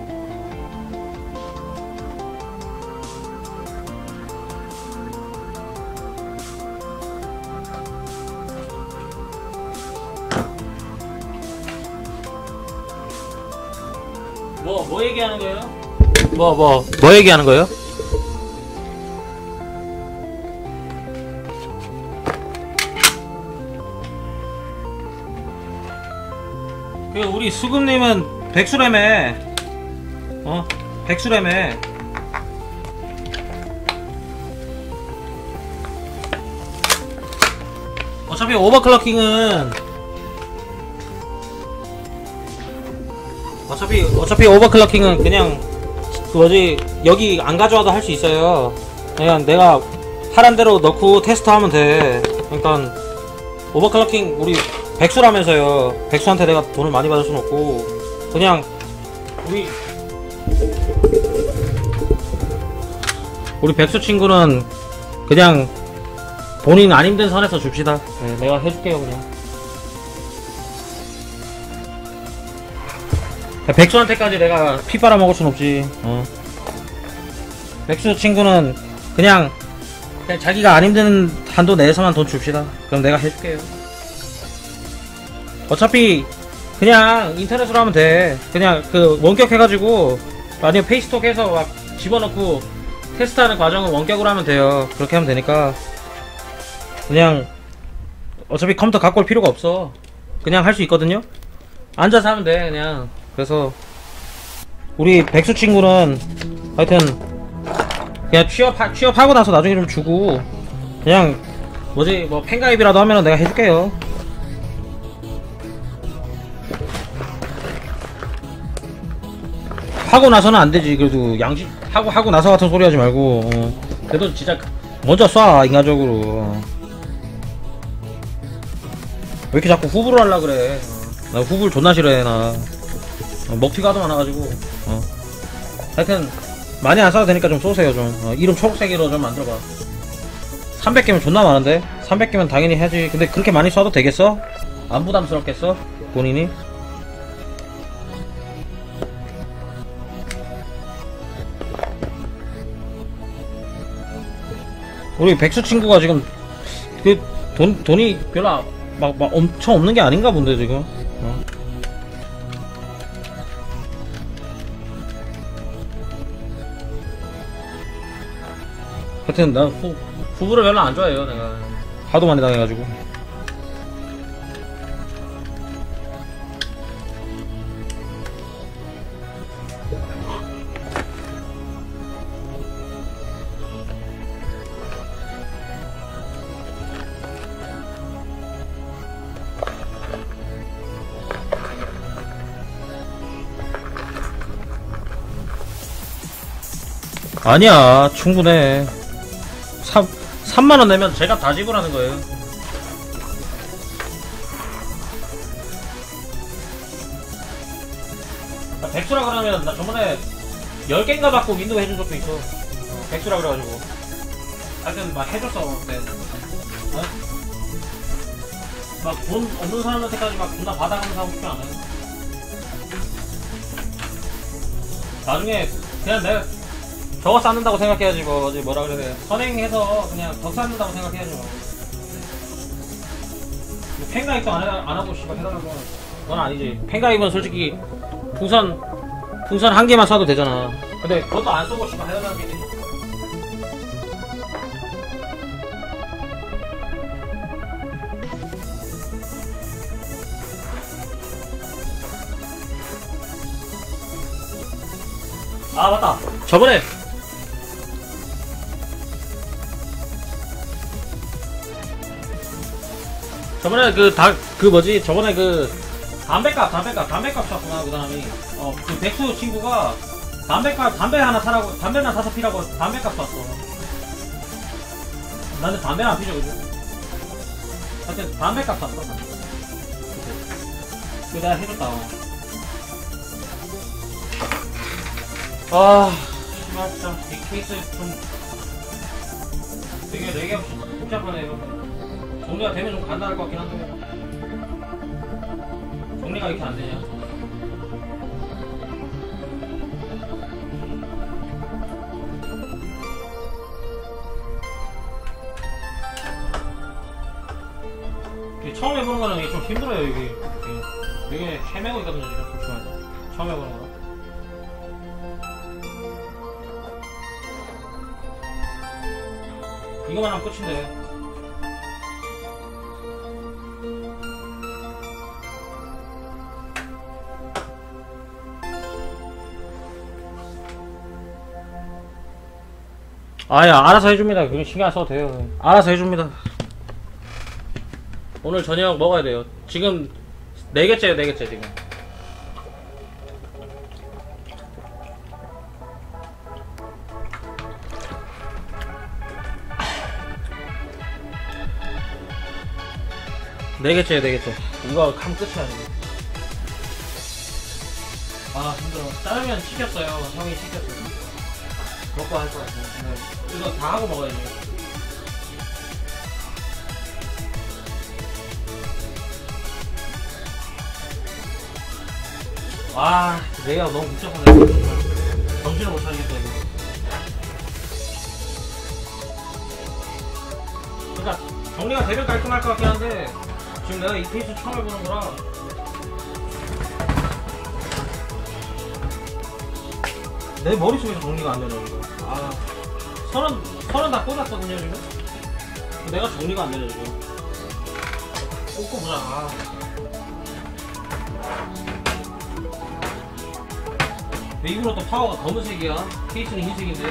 뭐, 뭐 얘기하는 거예요? 뭐, 뭐, 뭐 얘기하는 거예요? 그, 우리 수금님은 백수래매. 어? 백수래매. 어차피 오버클럭킹은 어차피 어차피 오버클럭킹은 그냥 그 뭐지 여기 안 가져와도 할 수 있어요. 그냥 내가 하란 대로 넣고 테스트하면 돼. 그러니까 오버클럭킹 우리 백수라면서요. 백수한테 내가 돈을 많이 받을 순 없고 그냥 우리 우리 백수 친구는 그냥 본인 안 힘든 선에서 줍시다. 네, 내가 해줄게요 그냥. 백수한테까지 내가 피 빨아먹을 순 없지. 어. 백수 친구는 그냥, 그냥 자기가 안 힘든 한도 내에서만 돈 줍시다. 그럼 내가 해줄게요. 어차피 그냥 인터넷으로 하면 돼. 그냥 그 원격 해가지고 아니면 페이스톡 해서 막 집어넣고 테스트하는 과정은 원격으로 하면 돼요. 그렇게 하면 되니까 그냥 어차피 컴퓨터 갖고 올 필요가 없어. 그냥 할 수 있거든요. 앉아서 하면 돼 그냥. 그래서 우리 백수 친구는 하여튼 그냥 취업 취업하고 나서 나중에 좀 주고 그냥 뭐지 뭐 팬가입이라도 하면은 내가 해줄게요. 하고 나서는 안 되지. 그래도 양심 하고 하고 나서 같은 소리 하지 말고. 어. 그래도 진짜 먼저 쏴 인간적으로. 어. 왜 이렇게 자꾸 후불을 하려 그래? 어. 나 후불 존나 싫어해 나. 어, 먹튀가 하도 많아가지고. 어. 하여튼 많이 안 써도 되니까 좀 쏘세요 좀. 어, 이름 초록색으로 좀 만들어봐. 삼백 개면 존나 많은데? 삼백 개면 당연히 해야지. 근데 그렇게 많이 쏴도 되겠어? 안 부담스럽겠어? 본인이? 우리 백수 친구가 지금 그 돈, 돈이 별로 막, 막 엄청 없는 게 아닌가 본데 지금. 어. 하여튼 난 후, 후불을 별로 안 좋아해요 내가. 하도 많이 당해가지고. 아니야 충분해. 삼만원 내면 제가 다 지불하는 거예요. 나 백수라 그러면 나 저번에 열 개인가 받고 윈도우 해준 적도 있어. 백수라 그래가지고 하여튼 막 해줬어 그때. 어? 막 돈 없는 사람한테까지 막 존나 받아가면서 하고 싶지 않아요. 나중에 그냥 내가 저거 쌓는다고 생각해야지 뭐. 어디 뭐라 그래야 돼. 선행해서 그냥 더 쌓는다고 생각해야지 뭐. 팬가입도 안, 해, 안 하고 씨발 해달라고. 그건 아니지. 팬가입은 솔직히 풍선 풍선 한 개만 쏴도 되잖아. 근데 그것도 안 쏘고 씨발 해달라는 게 있지. 아 맞다. 저번에 저번에 그 다 그 뭐지 저번에 그 담배값 담배값 담배값 샀구나 그 사람이. 어 그 백수 친구가 담배값 담배 하나 사라고 담배나 사서 피라고 담배값 샀어. 나는 담배는 안 피죠 그죠? 하여튼 담배값 샀어. 그 내가 해줬다. 아, 씨발 진짜 이 케이스 좀 되게 레게 복잡하네요. 정리가 되면 좀 간단할 것 같긴 한데 정리가 이렇게 안 되냐? 이게 처음 해보는 거는 이게 좀 힘들어요. 이게 이게, 이게 헤매고 있거든요. 지금 조심해서 처음 해보는 거. 이거만 하면 끝인데. 아야 알아서 해줍니다. 그건 신경 안 써도 돼요. 알아서 해줍니다. 오늘 저녁 먹어야 돼요. 지금 네 개째요, 네 개째 지금. 네 개째요, 네 개째. 이거 하면 끝이야. 이거. 아 힘들어. 짜장면 시켰어요. 형이 시켰어요. 먹고 할 것 같아요. 네. 이거 다 하고 먹어야지. 와, 내가 너무 복잡하네. 정신을 못 차리겠다, 이거. 그러니까, 정리가 되면 깔끔할 것 같긴 한데, 지금 내가 이 케이스 처음 해보는 거라, 내 머릿속에서 정리가 안 되네, 이거. 아, 선은, 선은 다 꽂았거든요, 지금. 내가 정리가 안 되네, 지금. 꽂고 보자, 아. 왜 이거로 또 파워가 검은색이야? 케이스는 흰색인데.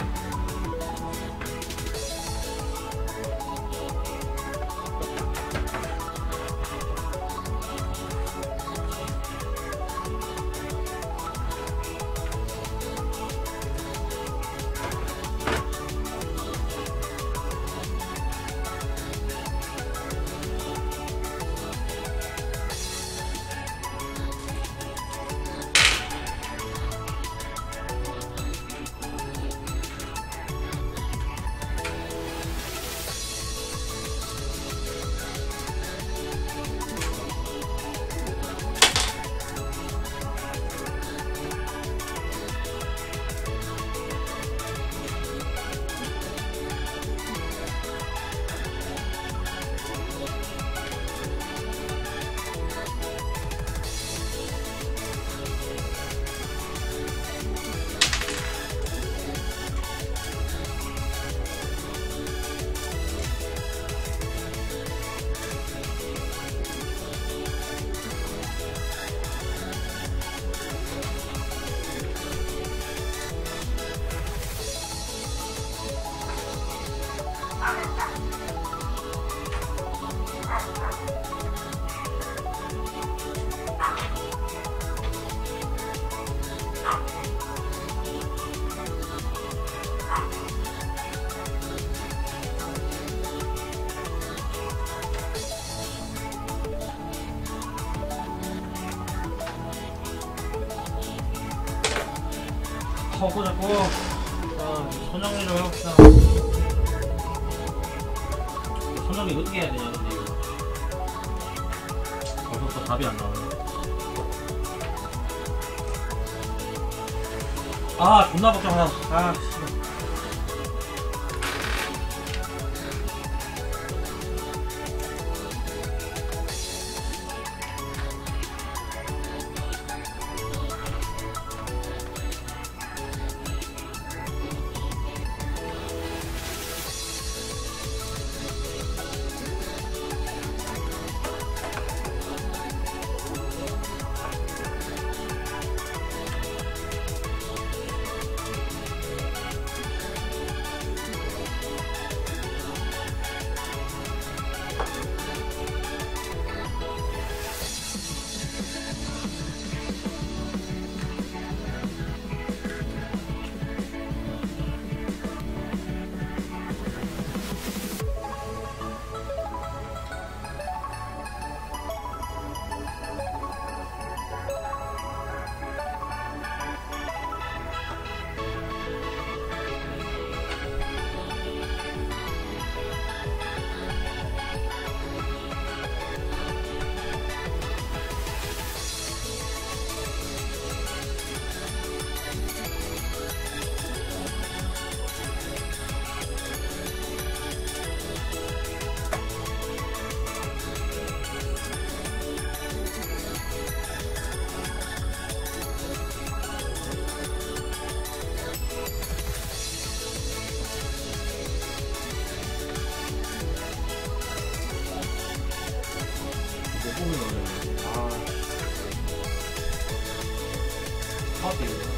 하고 자꾸 자, 손정리 좀 해봅시다. 손정리 어떻게 해야 되냐 근데 이거 벌써부터 답이 안 나오네. 아 존나 복잡하다. 아 씨발. 뽑은 거네. 아. 파티.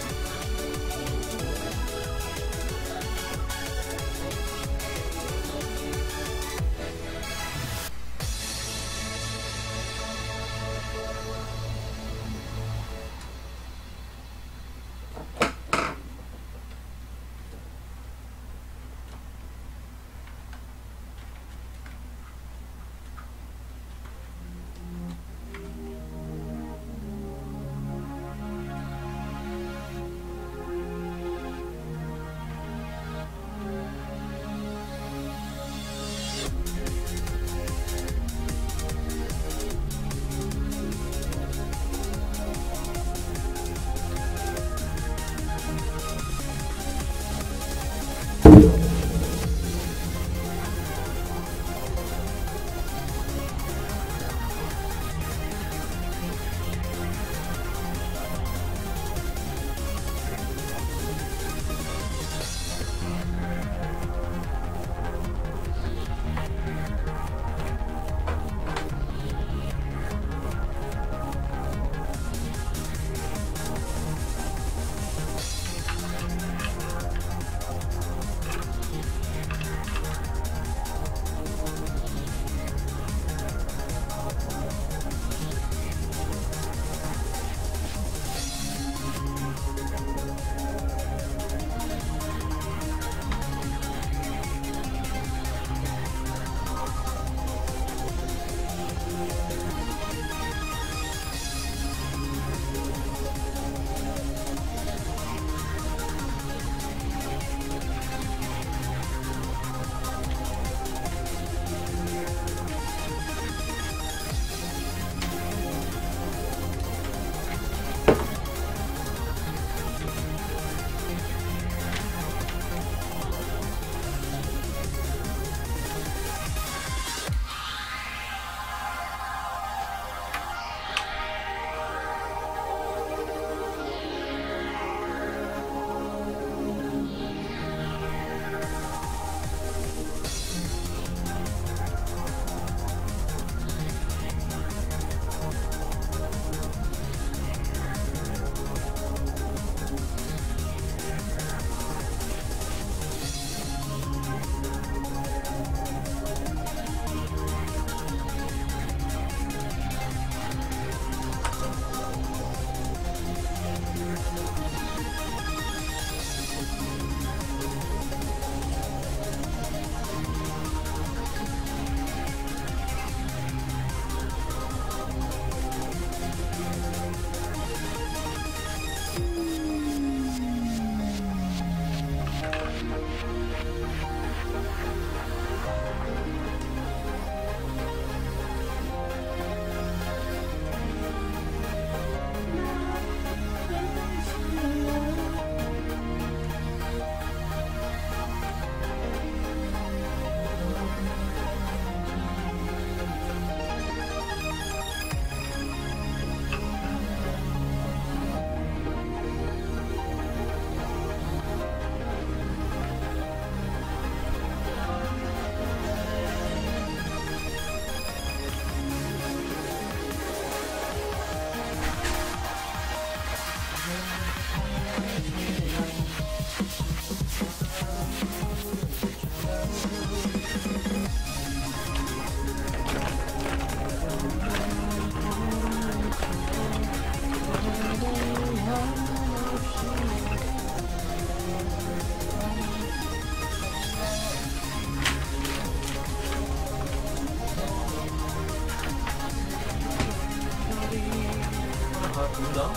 누구다?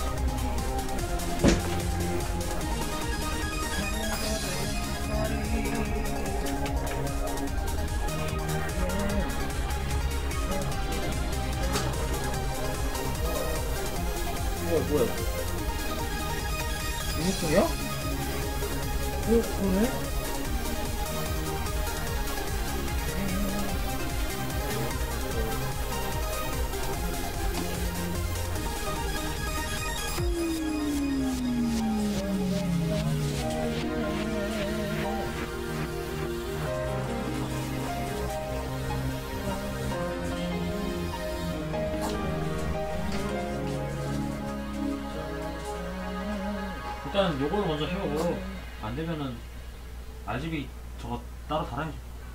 뭐야 뭐야 유니콘이야? 어 그러네? 일단 요걸로 먼저 해보고 안 되면은 알지비 저거 따로 달아야죠.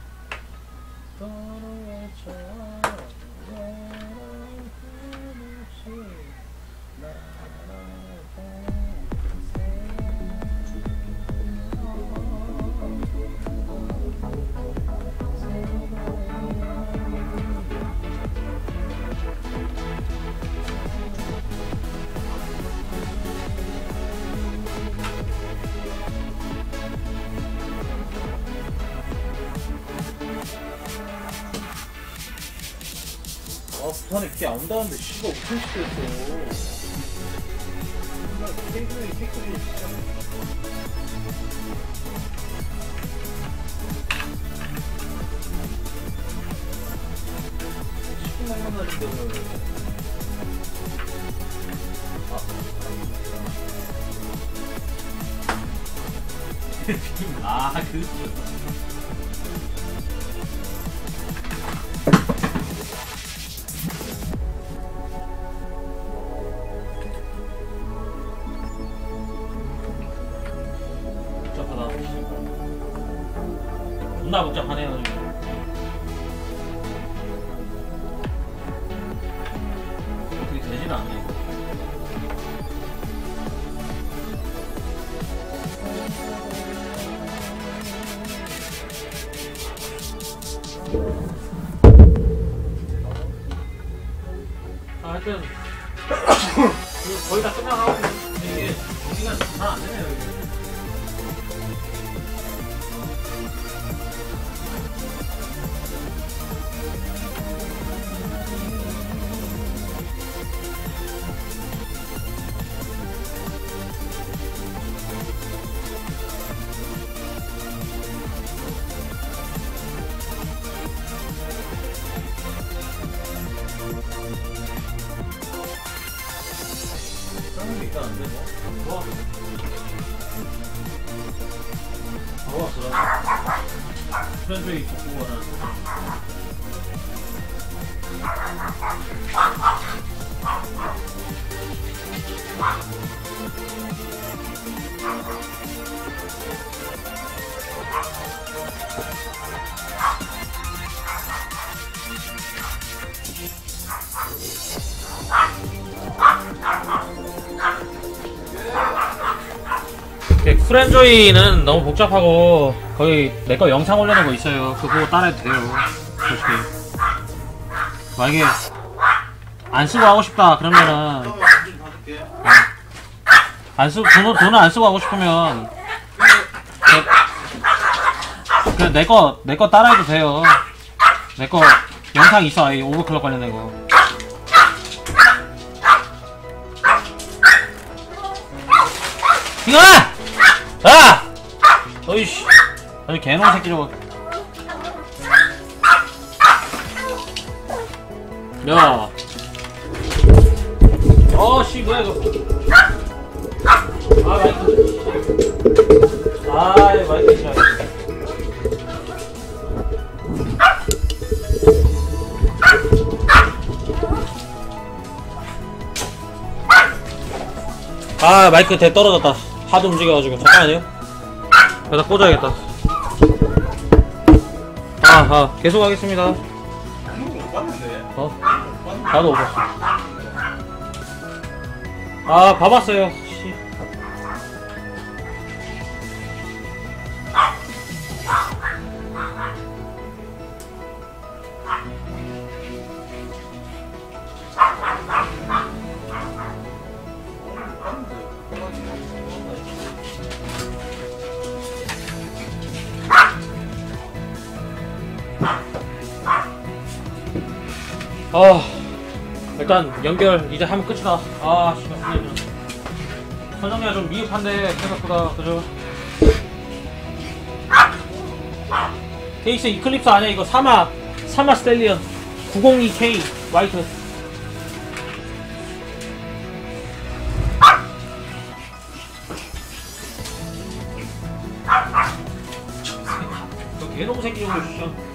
아 부산에 비 안 온다는데 씨가 엄청 시끄랬어. 정말 케이블이 케이블이 진짜. 치킨 먹는 날인데 오늘. 아, 아 그. 복잡하다. 존나 복잡하네요. 지금. 어떻게 되질 않네. 이거. 아, 하여튼 이거 거의 다 끝나가고 있는데 이게 정리가 잘 안 되네요. 이게. 다른 게 있다 안 돼, 뭐? 뭐? 나왔어. 프렌즈웨이 복구거는 프렌조이는 너무 복잡하고 거의 내 거 영상 올려놓은 거 있어요. 그거 따라해도 돼요. 솔직히 만약에 안 쓰고 하고 싶다 그러면은 안 쓰고 돈을 돈을 안 쓰고 하고 싶으면 그냥 내 거 내 거 따라해도 돼요. 내 거 영상 있어. 이 오버클럭 관련된 거. 이거! 아! 어이씨. 아니, 개놈 새끼 저거. 야. 어, 씨, 뭐야, 이거. 아, 마이크. 아, 이 마이크 진짜. 아, 마이크 대 떨어졌다. 하도 움직여가지고. 잠깐만요. 여기다 꽂아야겠다. 아, 아, 계속 하겠습니다. 못 봤는데. 어? 나도 못 봤어. 아, 봐봤어요. 씨. 아, 일단 연결 이제 하면 끝이다. 아, 씨발, 진짜. 설정리가 좀 미흡한데 생각보다 그죠? 케이스 이클립스 아니야 이거. 사마 사마 스텔리언 구백이 케이 화이트. 저 개놈 새끼 좀 보시죠.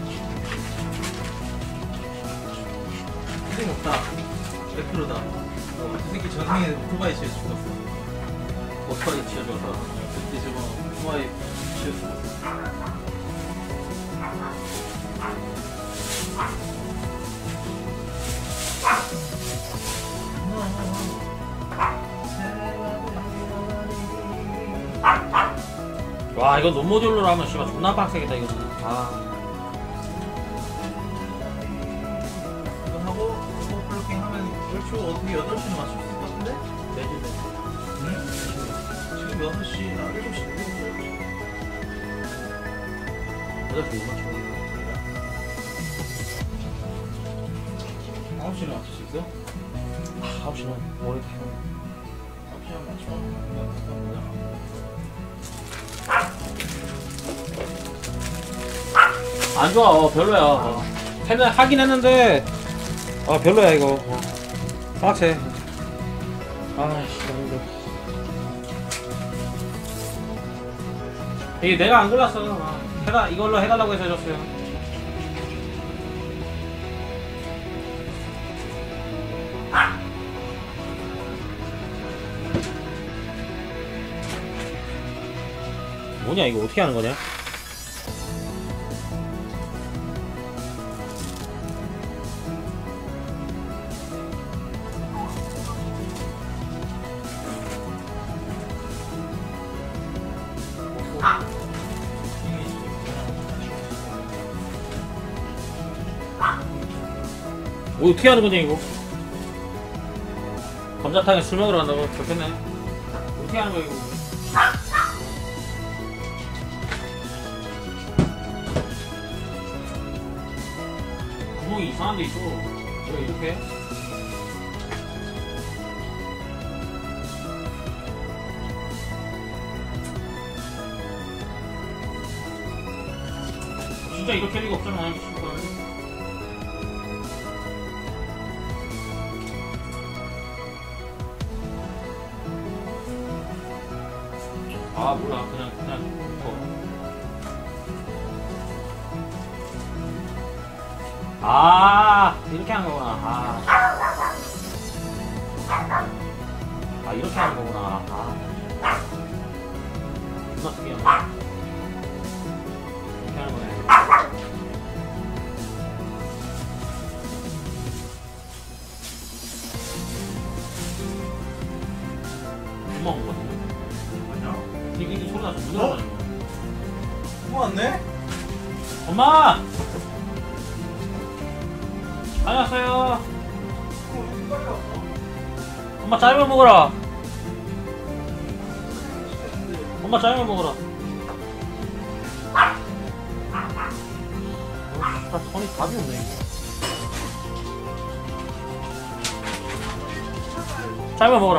힘이 없다. 백 퍼센트다. 어, 이 새끼 전생에 오토바이 치에서 죽었어. 오토바이 치워줘서. 그때 저거 오토바이 치에서 죽었어. 와 이거 논모듈로 하면 씨발 존나 빡세겠다 이거. 아. 이거 하고 오버클럭킹 하면 얼추 어떻게 여덟 시는 맞출 수 있을 것 같은데? 내지 응? 지금 여섯 시, 아 일곱 시, 여덟 시 못 맞춰. 아홉 시는 맞출 수 있어? 아홉 시는 모르겠다. 아홉 시는 맞춰. 안 좋아, 어, 별로야. 어. 해는 하긴 했는데, 아 별로야 이거. 어. 빡세. 아씨 너무 힘들어. 이게 내가 안 골랐어. 어. 해다 이걸로 해달라고 해서 해줬어요. 뭐냐 이거 어떻게 하는 거냐? 뭐 어떻게 하는 거냐 이거? 감자탕에 술 먹으러 간다고 좋겠네. 어떻게 하는 거야 이거? 구멍이 이상한 데 있어. 이거 이렇게. 진짜 이렇게 할 리가 없잖아. 씨발. 아 몰라 그냥 그냥 이거. 아 이렇게 하는 거구나. 아, 아 이렇게 하는 거구나. 아 존나 특이하네. 이렇게 하는 거네. 엄마 온 거 같은데? 아니야? 띵띵띵 소리 나서 문 열어가지고. 뭐 왔네? 엄마! 안녕하세요. 엄마 짜장면 먹어라. 엄마 짜장면 먹어라. 어, 손이 답이 없네 이거. 짜장면 먹어라.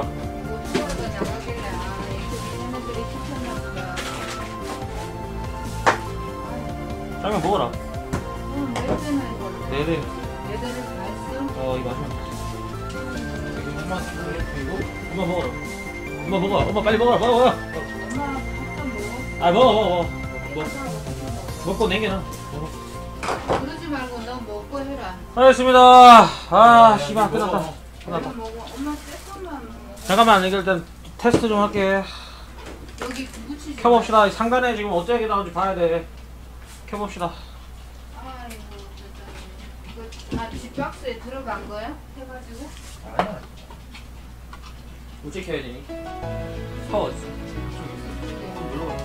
짜장면 먹어라. 응, 맵잖아 이거. 네네. 얘들을 다 했어? 어 이거 마시면 여기 엄마한테 이거? 엄마 먹어라. 엄마 먹어. 엄마 빨리 먹어라. 먹어 먹어. 엄마 밥좀 먹어. 아 먹어 먹어 먹어. 먹, 먹어. 먹고 내게나. 먹어. 그러지 말고 너 먹고 해라. 알겠습니다. 아 씨발 끝났다. 끝났다. 엄마 먹어. 엄마 새콤만 먹어. 잠깐만 이거 일단 테스트 좀 할게. 여기 묻히지. 켜봅시다. 상단에 지금 어떻게 나오는지 봐야 돼. 켜봅시다. 아이고, 진짜. 이거 다 집박스에 들어간 거야? 해가지고? 아니야. 어떻게 켜야 되니? 파워 있어. 눌러.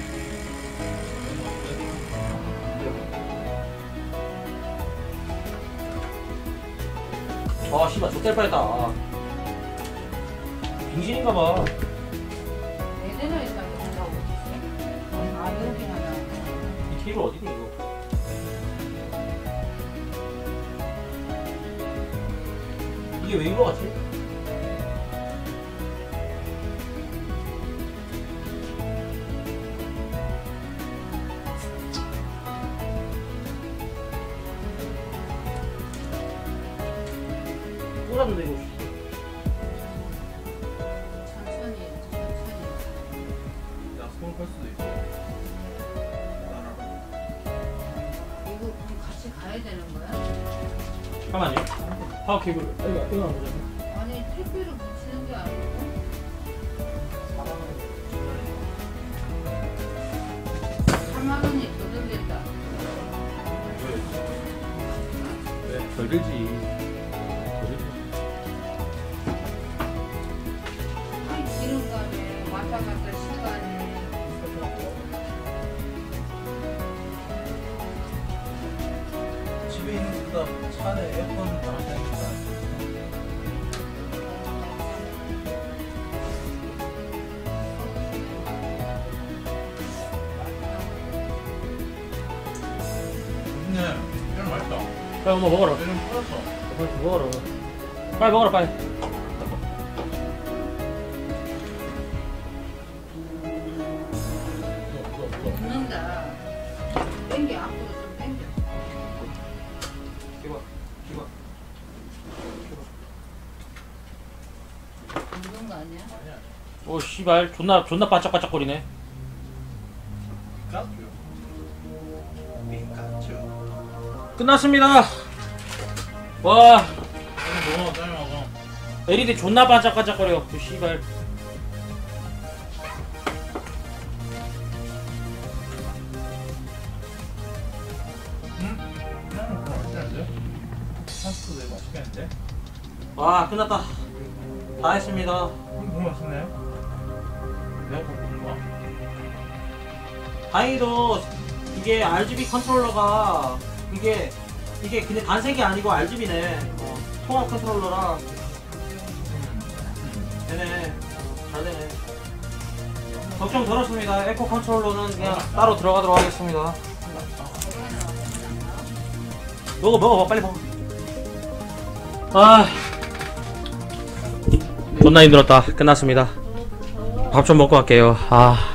아 씨발 좆될 뻔했다. 아. 빙신인가봐. 얘네는 일단 된다고 어딨어? 아, 여기 하나. 이 케이블 어디니 이거? 이게 왜 이거 같지? 꽂았는데 이거. 천천히 해, 천천히. 야, 손을 걸 수도 있어. 이거 그럼 같이 가야 되는 거야? 잠깐만요. 파워 케이블. 이거 이거 안 보자. 아니, 택 유튜브로 붙이는 게 아니고 삼만 원이 더 들겠다. 왜? 왜? 덜 들지. 덜 들지. 아니 기름값에 왔다 갔다 시간이 집에 있는 것보다 차 안에 에어컨 바람다니까. 네, 이런 맛있다. 빨리 엄마 먹어라. 이런 풀었어. 빨리 먹어라. 빨리 먹어라 빨리. 붙는다. 땡겨 앞으로 좀 땡겨. 기봐, 기봐. 붙는 거 아니야? 아니야. 오 씨발 존나 존나 반짝반짝거리네. 까쭈. 삐까쭈. 끝났습니다. 와 빨리 먹어, 빨리 먹어. 엘이디 존나 반짝반짝거려. 그 씨발. 응? 그냥 그거 맛있는데? 파스타도 되게 맛있겠는데? 와 끝났다. 다 했습니다. 음, 너무 맛있네. 내가 먹는 거야? 다행히도 이게 알지비 컨트롤러가 이게 이게 그냥 단색이 아니고 알지비네. 어, 통합 컨트롤러라 되네. 잘 되네. 걱정 덜었습니다. 에코 컨트롤러는 그냥 따로 들어가도록 하겠습니다. 먹어 먹어 빨리 먹어. 아 존나 힘들었다. 끝났습니다. 밥 좀 먹고 갈게요. 아